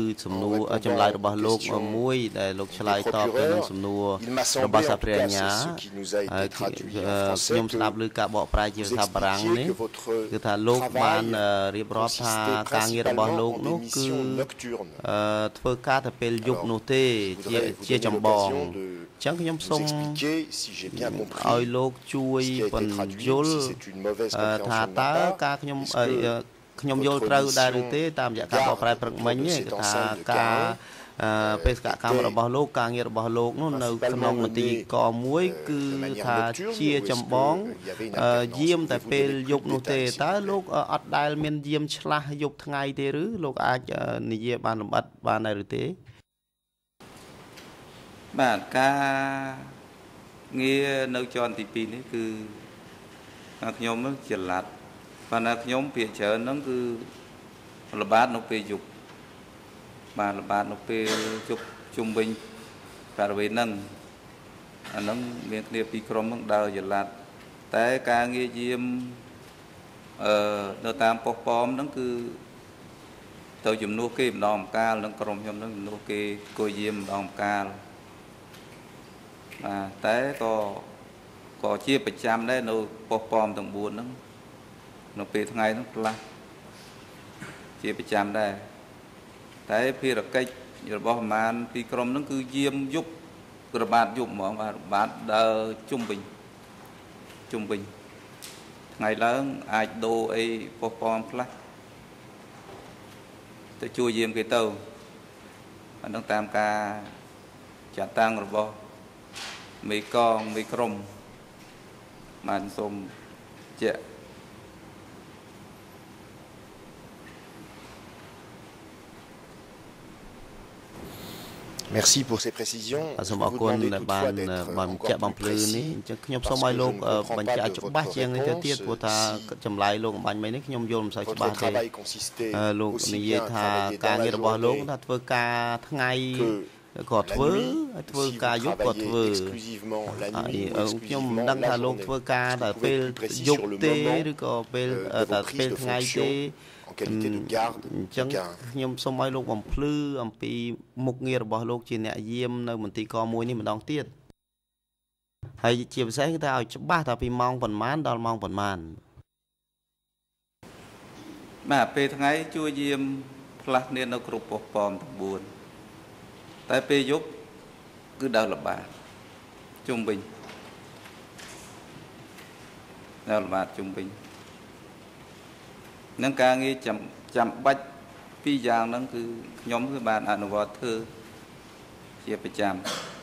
[SPEAKER 7] Il m'a semblé, en tout cas, c'est ce qui nous a été traduit en français, que vous expliquiez que votre travail consistait principalement en des missions nocturnes. Alors, je voudrais vous donner l'occasion de nous expliquer, si j'ai bien compris, ce qui a été traduit, si c'est une mauvaise compréhension de ma part.
[SPEAKER 8] ខ្ញុំយល់ត្រូវដែរឬទេតាមរយៈការបកប្រែព្រឹកមិញគឺថាការបេសកកម្មរបស់លោកការងាររបស់លោកនោះនៅក្នុងមន្ទីរកមួយគឺថាជាចម្បងយាមតែពេលយប់នោះទេតើលោកអត់ដែលមានយាមឆ្លាស់យប់ថ្ងៃទេឬលោកអាចនិយាយបានលម្អិតបានដែរឬទេ
[SPEAKER 3] បាទការងារនៅជាន់ទី2នេះគឺខ្ញុំច្រឡាត់ ប៉ុន្តែខ្ញុំភាគច្រើនហ្នឹងគឺល្បាតនៅពេលយប់បាទល្បាតនៅពេលយប់ជុំវិញបរិវេណហ្នឹងអាហ្នឹងមានគ្នាពីរក្រុមហ្នឹងដើរយឡាត់តែការងារយាមនៅតាមប៉ុស្តិ៍ប៉មហ្នឹងគឺទៅជំនួសគេម្ដងម្កាលនឹងក្រុមខ្ញុំហ្នឹងជំនួសគេគួយយាមម្ដងម្កាលបាទតែក៏ជាប្រចាំដែរនៅប៉ុស្តិ៍ប៉មទាំង4ហ្នឹង នៅពេលថ្ងៃនោះផ្លាស់ជាប្រចាំដែរតែភារកិច្ចរបស់ប្រមាណពីក្រុមហ្នឹងគឺយាមយប់របាតយប់ហ្មងបាទរបាតដើរជុំវិញថ្ងៃឡើងអាចដូរអីប៉ុស្តិ៍ប៉មខ្លះទៅជួយយាមគេទៅអានឹងតាមការចាត់តាំងរបស់មេកងមេក្រុមបានសូមជា
[SPEAKER 7] Merci pour ces précisions. Je vous demandais toutefois d'être encore plus précis, parce que je ne comprends pas de votre réponse si votre travail consistait aussi bien à travailler dans la journée que la nuit, si vous travaillez exclusivement la nuit ou exclusivement la journée. Est-ce que vous pouvez être plus précis sur le moment de vos prises de fonction en qualité de garde de gare.
[SPEAKER 8] ខ្ញុំសូមឲ្យលោកបំភ្លឺអំពីមុខងាររបស់លោកជាអ្នកយាមនៅមន្ទីរកមួយនេះម្ដងទៀតហើយជាពិសេសគឺថាឲ្យច្បាស់ថាពីម៉ោងប៉ុន្មានដល់ម៉ោងប៉ុន្មាន
[SPEAKER 3] បាទពេលថ្ងៃជួយយាមផ្លាស់គ្នានៅគ្រប់ប៉ុស្តិ៍ប៉មទាំង4តែពេលយប់គឺដើរល្បាតជុំវិញដើរល្បាតជុំវិញ នឹងការងារចាំបាច់ពីរយ៉ាងហ្នឹងគឺខ្ញុំគឺបានអនុវត្តធ្វើជាប្រចាំ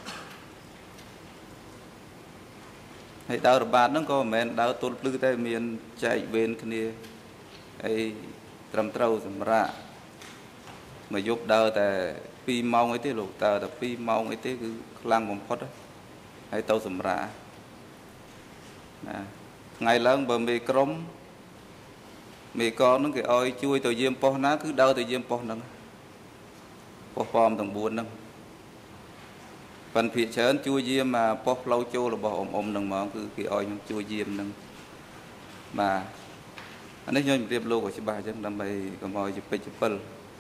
[SPEAKER 3] ហើយដើររបាតហ្នឹងក៏មិនមែនដើរទល់ភ្លឺតែមានចែកវេនគ្នាហើយត្រឹមត្រូវសម្រាប់មកយប់ដើរតែ2ម៉ោងអីទេលោកដើរតែ2ម៉ោងអីទេគឺខ្លាំងបំផុតហើយទៅសម្រាប់ណាថ្ងៃឡើងបើមេក្រុម មេកងហ្នឹងគេឲ្យជួយទៅយាមប៉ុស្តិ៍ណាគឺដើរទៅយាមប៉ុស្តិ៍ហ្នឹងប៉ុស្តិ៍ប៉មទាំង4ហ្នឹងប៉ុន្តែភាគច្រើនជួយយាមប៉ុស្តិ៍ផ្លូវចូលរបស់អ៊ំហ្នឹងហ្មងគឺគេឲ្យខ្ញុំជួយយាមហ្នឹងបាទ anh ấy nhoi riệp lô của chị bà chẳng đâm bày còn mồi chụp chụp bờ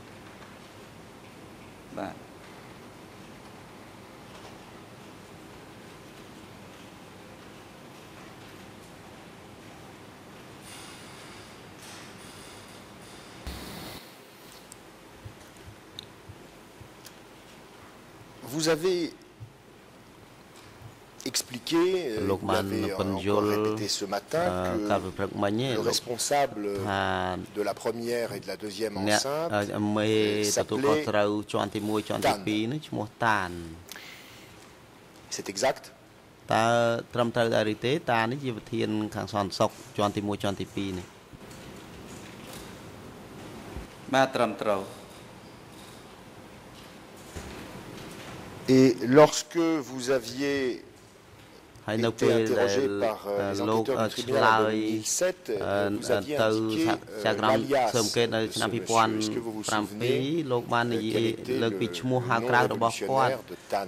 [SPEAKER 3] bà
[SPEAKER 7] Vous avez expliqué, vous l'avez encore répété ce matin, que le responsable de la première et de la deuxième enceinte s'appelait Tan. C'est exact? Et lorsque vous aviez été interrogé par les enquêteurs du tribunal en 2007, vous aviez indiqué l'alias de ce monsieur. Est-ce que vous vous souvenez quel était le nom révolutionnaire de Tan?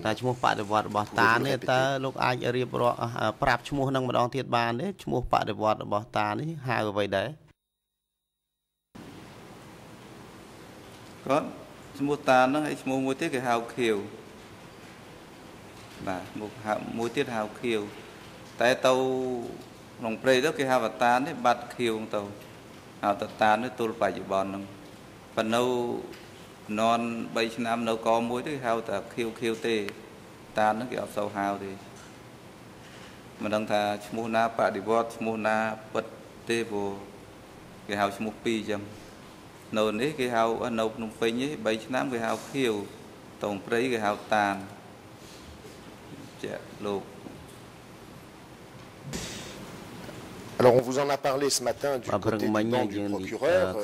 [SPEAKER 3] bà mũi tiết hào khiêu tại tàu lòng prey đó cái hào vật tán đấy bạt khiêu tàu hào tật tán đấy tôi phải chịu bòn không phần nâu non 7 năm nâu có mũi đấy hào tật khiêu tê tán nó kiểu sâu hào thì mà đang thà mua na bạ đi vót mua na bật tê vô cái hào mua pi chấm nâu đấy cái hào nâu nông phi nhé 7 năm cái hào khiêu tổng prey cái hào tàn.
[SPEAKER 7] Alors on vous en a parlé ce matin du côté du banc du procureur.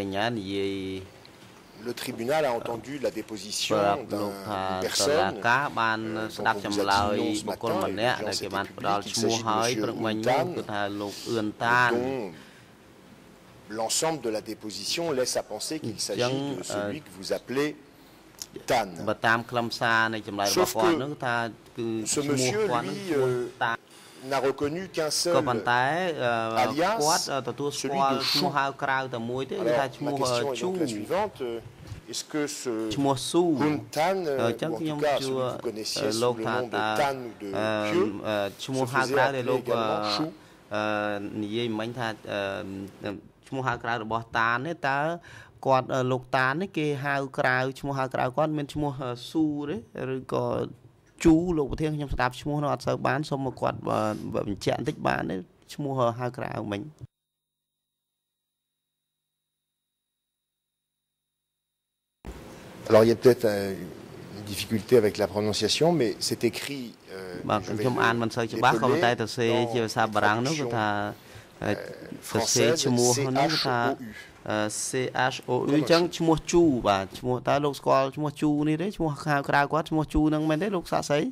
[SPEAKER 7] Le tribunal a entendu la déposition d'une personne. On vous a dit non ce matin, et les gens s'étaient publics, il s'agit de M. Tan, dont l'ensemble de la déposition laisse à penser qu'il s'agit de celui que vous appelez Tan. Sauf que ce monsieur, lui, n'a reconnu qu'un seul alias, celui de Chou. Alors, ma question est donc la suivante. Est-ce que ce Hun Tan, ou en tout cas celui que vous connaissiez sous le nom de Tan ou de Pieux, se faisait appeler également Chou?
[SPEAKER 8] គាត់លោកតាននេះគេហៅក្រៅឈ្មោះហៅក្រៅគាត់មានឈ្មោះស៊ូទេឬក៏ជូលោកប្រធានខ្ញុំស្ដាប់ឈ្មោះនោះអត់សូវបានសូមមកគាត់បញ្ជាក់បន្តិចបានទេឈ្មោះហៅក្រៅមិញ
[SPEAKER 7] Alors il y a peut-être une difficulté avec la prononciation mais c'est écrit
[SPEAKER 8] ខ្ញុំអានមិនសូវច្បាស់ក៏តែទៅសេជាភាសាបារាំងនោះគាត់ថាទៅសេឈ្មោះនោះថា CHOU ចឹងឈ្មោះជូបាទឈ្មោះតើលោកស្គាល់ឈ្មោះជូនេះទេឈ្មោះខាងក្រៅគាត់ឈ្មោះជូនឹងមែនទេលោកសាក់សី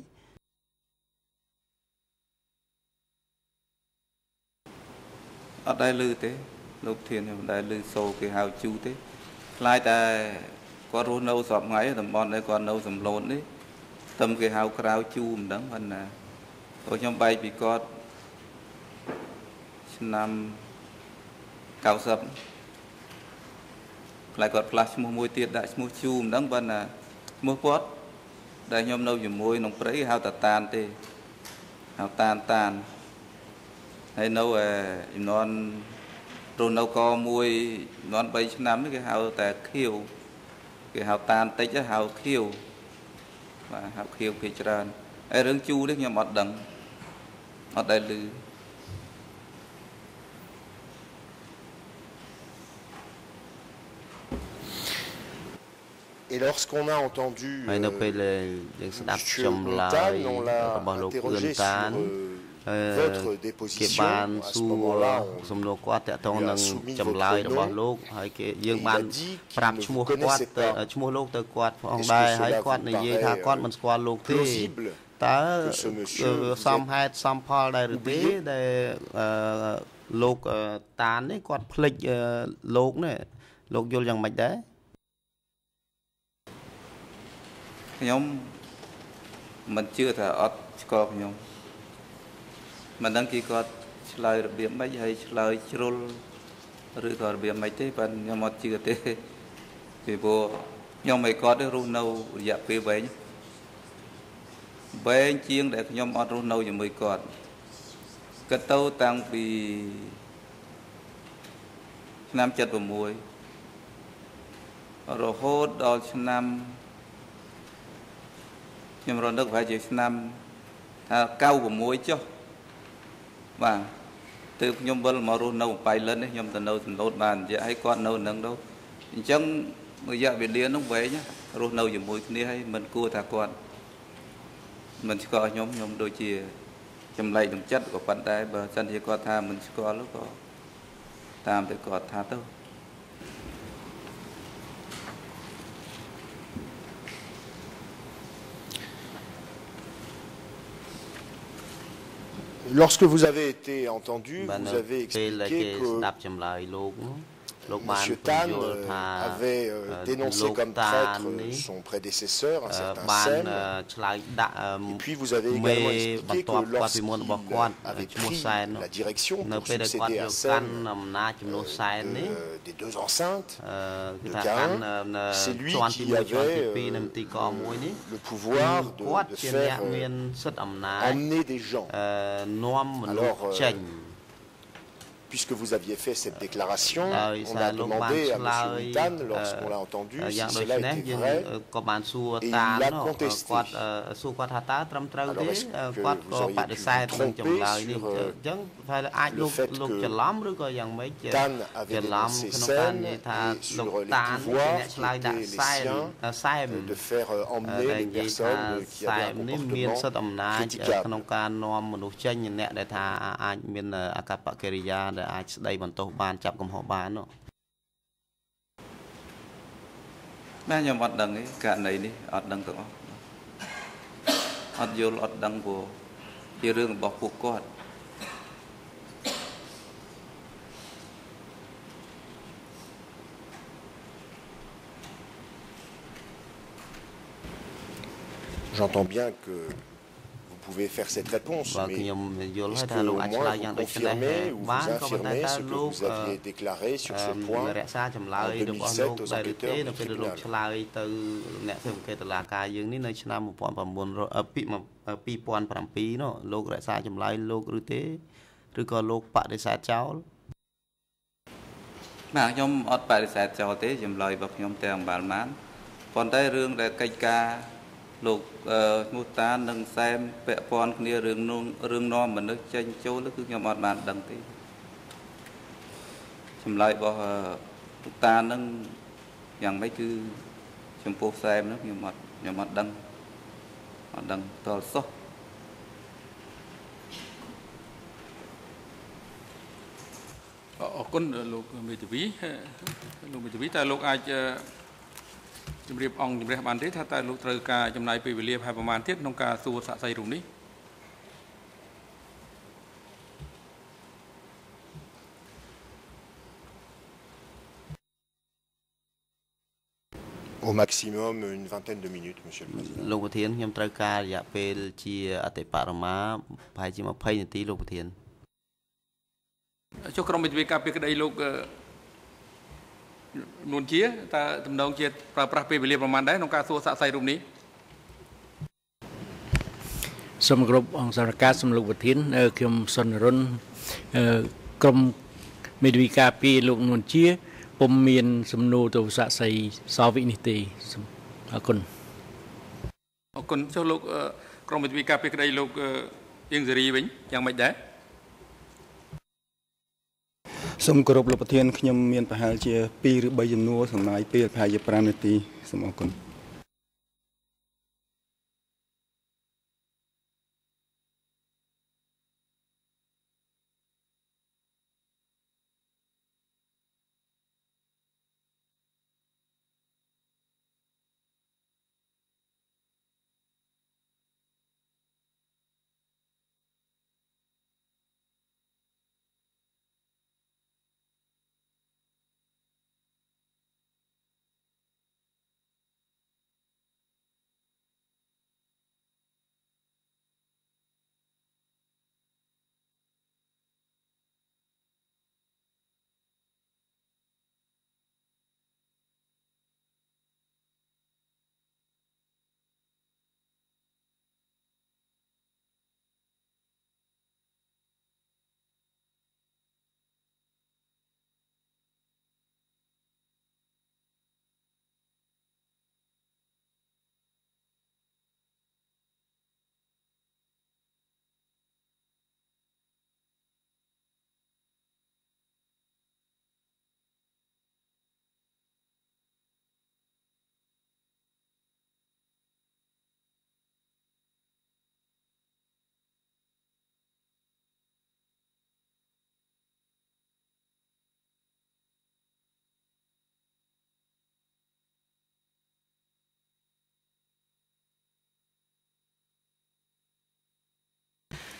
[SPEAKER 8] អត់ដែលឮទេលោកធានមិនដែលឮសូគេហៅជូទេខ្លាចតែគាត់រស់នៅស្រុកថ្ងៃតំបន់ដែលគាត់នៅសំឡូននេះតែគេហៅក្រៅជូមិនដឹងប៉ុណ្ណាព្រោះខ្ញុំបែកពីគាត់ឆ្នាំ 90 lại còn flash mua môi tiệt đại mua chùm đắng bên là mua quất đại nhom nâu dùng môi nông prấy hao tạt tan tê hao tan hay nâu non rồi nâu co môi non 3 năm cái hao tạt khiêu cái hao tan tết cái hao khiêu và hao khiêu kia trơn ai rương chu đấy nhom ọt đằng ọt đại lư.
[SPEAKER 7] Et lorsqu'on a entendu Monsieur Tan, on l'a interrogé sur votre déposition. À ce moment-là, on lui a soumis votre nom. Il a dit qu'il ne vous connaissait pas. Est-ce que cela vous paraît plausible que ce monsieur vous ait oublié?
[SPEAKER 3] ខ្ញុំមិនជឿថាអត់ស្គាល់ខ្ញុំមិនដឹងគេគាត់ឆ្លើយរបៀបម៉េចហើយឆ្លើយជ្រុលឬក៏របៀបមិនទេប៉ុន្តែខ្ញុំអត់ជឿទេពីព្រោះខ្ញុំមិនគាត់ទេរស់នៅរយៈពេលវែងជាងដែលខ្ញុំអត់រស់នៅជាមួយគាត់គិតទៅតាំងពីឆ្នាំ76រហូតដល់ឆ្នាំខ្ញុំរនឹកប្រហែលជាឆ្នាំ96ចុះបាទទើបខ្ញុំវិលមករស់នៅបៃលិននេះខ្ញុំទៅនៅសន្លូតបានរយៈឲ្យគាត់នៅនឹងទៅអញ្ចឹងរយៈវេលានោះវែងរស់នៅជាមួយគ្នាហើយមិនគួរថាគាត់មិនស្គាល់ខ្ញុំដូចជាចម្លែកនឹងចិត្តក៏ប៉ុន្តែបើសិនជាគាត់ថាមិនស្គាល់ក៏តាមតែគាត់ថាទៅ
[SPEAKER 7] Lorsque vous avez été entendu, vous avez expliqué que M. Tan avait dénoncé comme traître son prédécesseur, un certain Sen. Et puis vous avez également expliqué que lorsqu'il avait pris la direction pour succéder à Sen des deux enceintes de Caïn, c'est lui qui avait le pouvoir de faire emmener des gens. Alors, puisque vous aviez fait cette déclaration, on a demandé à M. Tan, lorsqu'on l'a entendu, si cela était vrai, et il l'a contesté. Alors, est-ce que vous auriez pu vous tromper sur le fait que Tan avait dénoncé Sen et sur les pouvoirs qui étaient les siens de faire emmener les personnes qui avaient un comportement critiquable?
[SPEAKER 8] អាចស្ដីបន្ទោសបានចាប់កំហុសបាននោះ
[SPEAKER 3] បាទខ្ញុំអត់ដឹងទេករណីនេះអត់ដឹងទាំងអស់អត់យល់អត់ដឹងព្រោះជារឿងរបស់ពួកគាត់
[SPEAKER 7] J'entends bien que vous pouvez faire cette réponse, mais est-ce que au moins vous confirmez ou vous infirmez ce que vous aviez déclaré sur ce point en 2007 aux enquêteurs du tribunal?
[SPEAKER 3] Lúc mô ta nâng xem vẽ con kia rừng non mà nước chênh châu nó cứ nhóm ọt bàn đằng tí chùm lại bỏ lúc ta nâng dàng mấy cứ chùm phố xem nó nhóm ọt đằng tỏ sốc
[SPEAKER 1] con lúc mê tử ví ta lúc aiជំរាបអង្គជំរះបានទេថាតើលោកត្រូវការចំណាយពេលវេលាប្រហែលទៀតក្នុងការសួរសាកសីរូបនេះ
[SPEAKER 7] Au maximum une vingtaine de minutes, Monsieur le Président.
[SPEAKER 8] លោកប្រធានខ្ញុំត្រូវការរយៈពេលជាអតិបរមាប្រហែលជា20នាទីលោកប្រធាន
[SPEAKER 1] ចុះក្រុមវិទ្យាការពីក្តីលោកនួនជាតើតំណងជាប្រើប្រាស់ពេលវេលាប្រមាណដែរក្នុងការសួរសាកសីរូបនេះ
[SPEAKER 9] សូមគោរពអង្គសារការសំលោកប្រធានខ្ញុំសុនរុនក្រុមមេធាវីការពីលោកនួនជាពុំមានសំណួរទៅសាកសីសវិនេះទេអរគុណ
[SPEAKER 1] ចុះលោកក្រុមមេធាវីការពីក្តីលោកអៀងសេរីវិញយ៉ាងម៉េចដែរ
[SPEAKER 10] សូមគោរពលោកប្រធានខ្ញុំមានប្រហែលជា2ឬ3ចំនួនសំណើពេលប្រហែលជា5នាទីសូមអរគុណ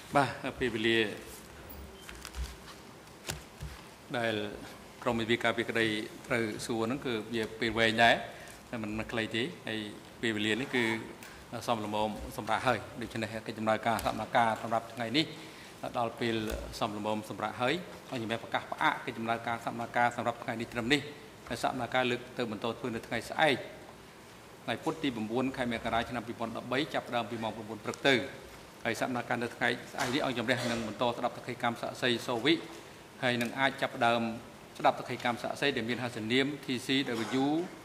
[SPEAKER 1] បាទពេលវេលាដែលក្រុមវិការពីក្តីត្រូវសួរហ្នឹងគឺវាពេលវែងដែរតែមិនខ្លីទេហើយពេលវេលានេះគឺសមល្មមសម្រាប់ហើយដូច្នេះកិច្ចដំណើរការសកម្មភាពសម្រាប់ថ្ងៃនេះដល់ពេលសមល្មមសម្រាប់ហើយហើយជំរាបប្រកាសផ្អាកកិច្ចដំណើរការសកម្មភាពសម្រាប់ថ្ងៃនេះត្រឹមនេះហើយសកម្មភាពលើកទៅបន្តធ្វើនៅថ្ងៃស្អែកថ្ងៃពុធទី9ខែមករាឆ្នាំ2013ចាប់ផ្ដើមពីម៉ោង9ព្រឹកទៅហើយសកម្មភាពនៅថ្ងៃស្អែកនេះអង្គជំរះនឹងបន្តស្ដាប់ទស្សនកម្មសាក់សីសូវិហើយនឹងអាចចាប់ផ្ដើមស្ដាប់ទស្សនកម្មសាក់សីដែលមានហត្ថនាម TCW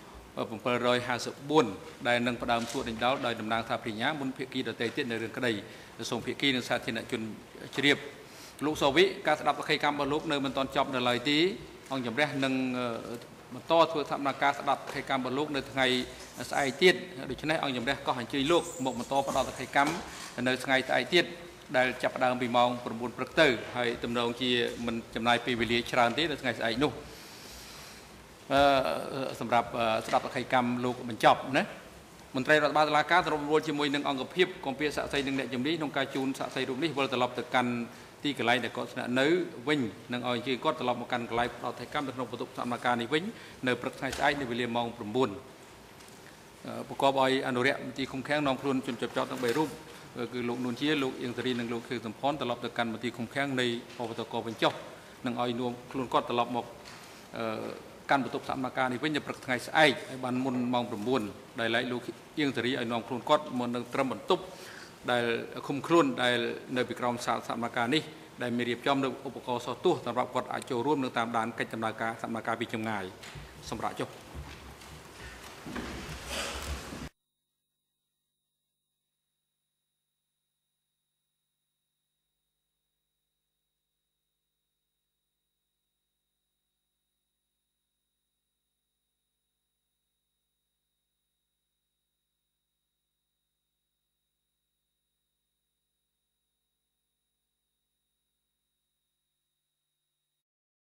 [SPEAKER 1] 754ដែលនឹងផ្ដើមសួរដេញដោលដោយតំណាងថាបញ្ញាមុនភាគីដទៃទៀតនៅរឿងក្តីសូមភាគីនិងសាធារណជនជ្រាបលោកសូវិការស្ដាប់ទស្សនកម្មរបស់លោកនៅមិនទាន់ចប់នៅឡើយទេអង្គជំរះនឹងបន្តធ្វើសកម្មភាពស្ដាប់ទស្សនកម្មរបស់លោកនៅថ្ងៃស្អែកទៀតដូច្នេះអង្គជំរះក៏អញ្ជើញលោកមកបន្តផ្ដល់ទស្សនកម្មនៅថ្ងៃស្អែកទៀតដែលចាប់ផ្ដើមពីម៉ោង9ព្រឹកទៅហើយទំនងជាមិនចំណាយពេលវេលាច្រើនទេនៅថ្ងៃស្អែកនោះសម្រាប់ស្ដាប់អក្ខរកម្មលោកបញ្ចប់ណាមន្ត្រីរដ្ឋបាលតុលាការសម្របសម្រួលជាមួយនឹងអង្គភាពគម្ពីរសាក់សីនិងអ្នកជំនាញក្នុងការជូនសាក់សីរូបនេះវិលត្រឡប់ទៅកាន់ទីកន្លែងដែលគាត់ស្នាក់នៅវិញនិងឲ្យជឿគាត់ត្រឡប់មកកាន់កន្លែងផ្ដោតអក្ខរកម្មនៅក្នុងបន្ទប់សកម្មភាពនេះវិញនៅព្រឹកថ្ងៃស្អែកនៅវេលាម៉ោង9ប្រកបឲ្យអនុរិយមន្ត្រីឃុំឃាំងនាំខ្លួនជនជាប់ចោទទាំង3រូបគឺលោកនួនជាលោកអៀងសេរីនិងលោកខៀវសំផនត្រឡប់ទៅកាន់មន្ទីរឃុំឃាំងនៃបវតកវិញចុះនិងឲ្យនាំខ្លួនគាត់ត្រឡប់មកកាន់បន្ទប់សកម្មភាពនេះវិញនៅព្រឹកថ្ងៃស្អែកឲ្យបានមុនម៉ោង9ដែលឡែកលោកអៀងសេរីឲ្យនាំខ្លួនគាត់មកនៅត្រឹមបន្ទប់ដែលឃុំខ្លួនដែលនៅពីក្រោមសាលសកម្មភាពនេះដែលមានរៀបចំនៅឧបករណ៍សោះទោះសម្រាប់គាត់អាចចូលរួមនៅតាមដានកិច្ចដំណើរការសកម្មភាពពីចម្ងាយសម្រាប់ចុះ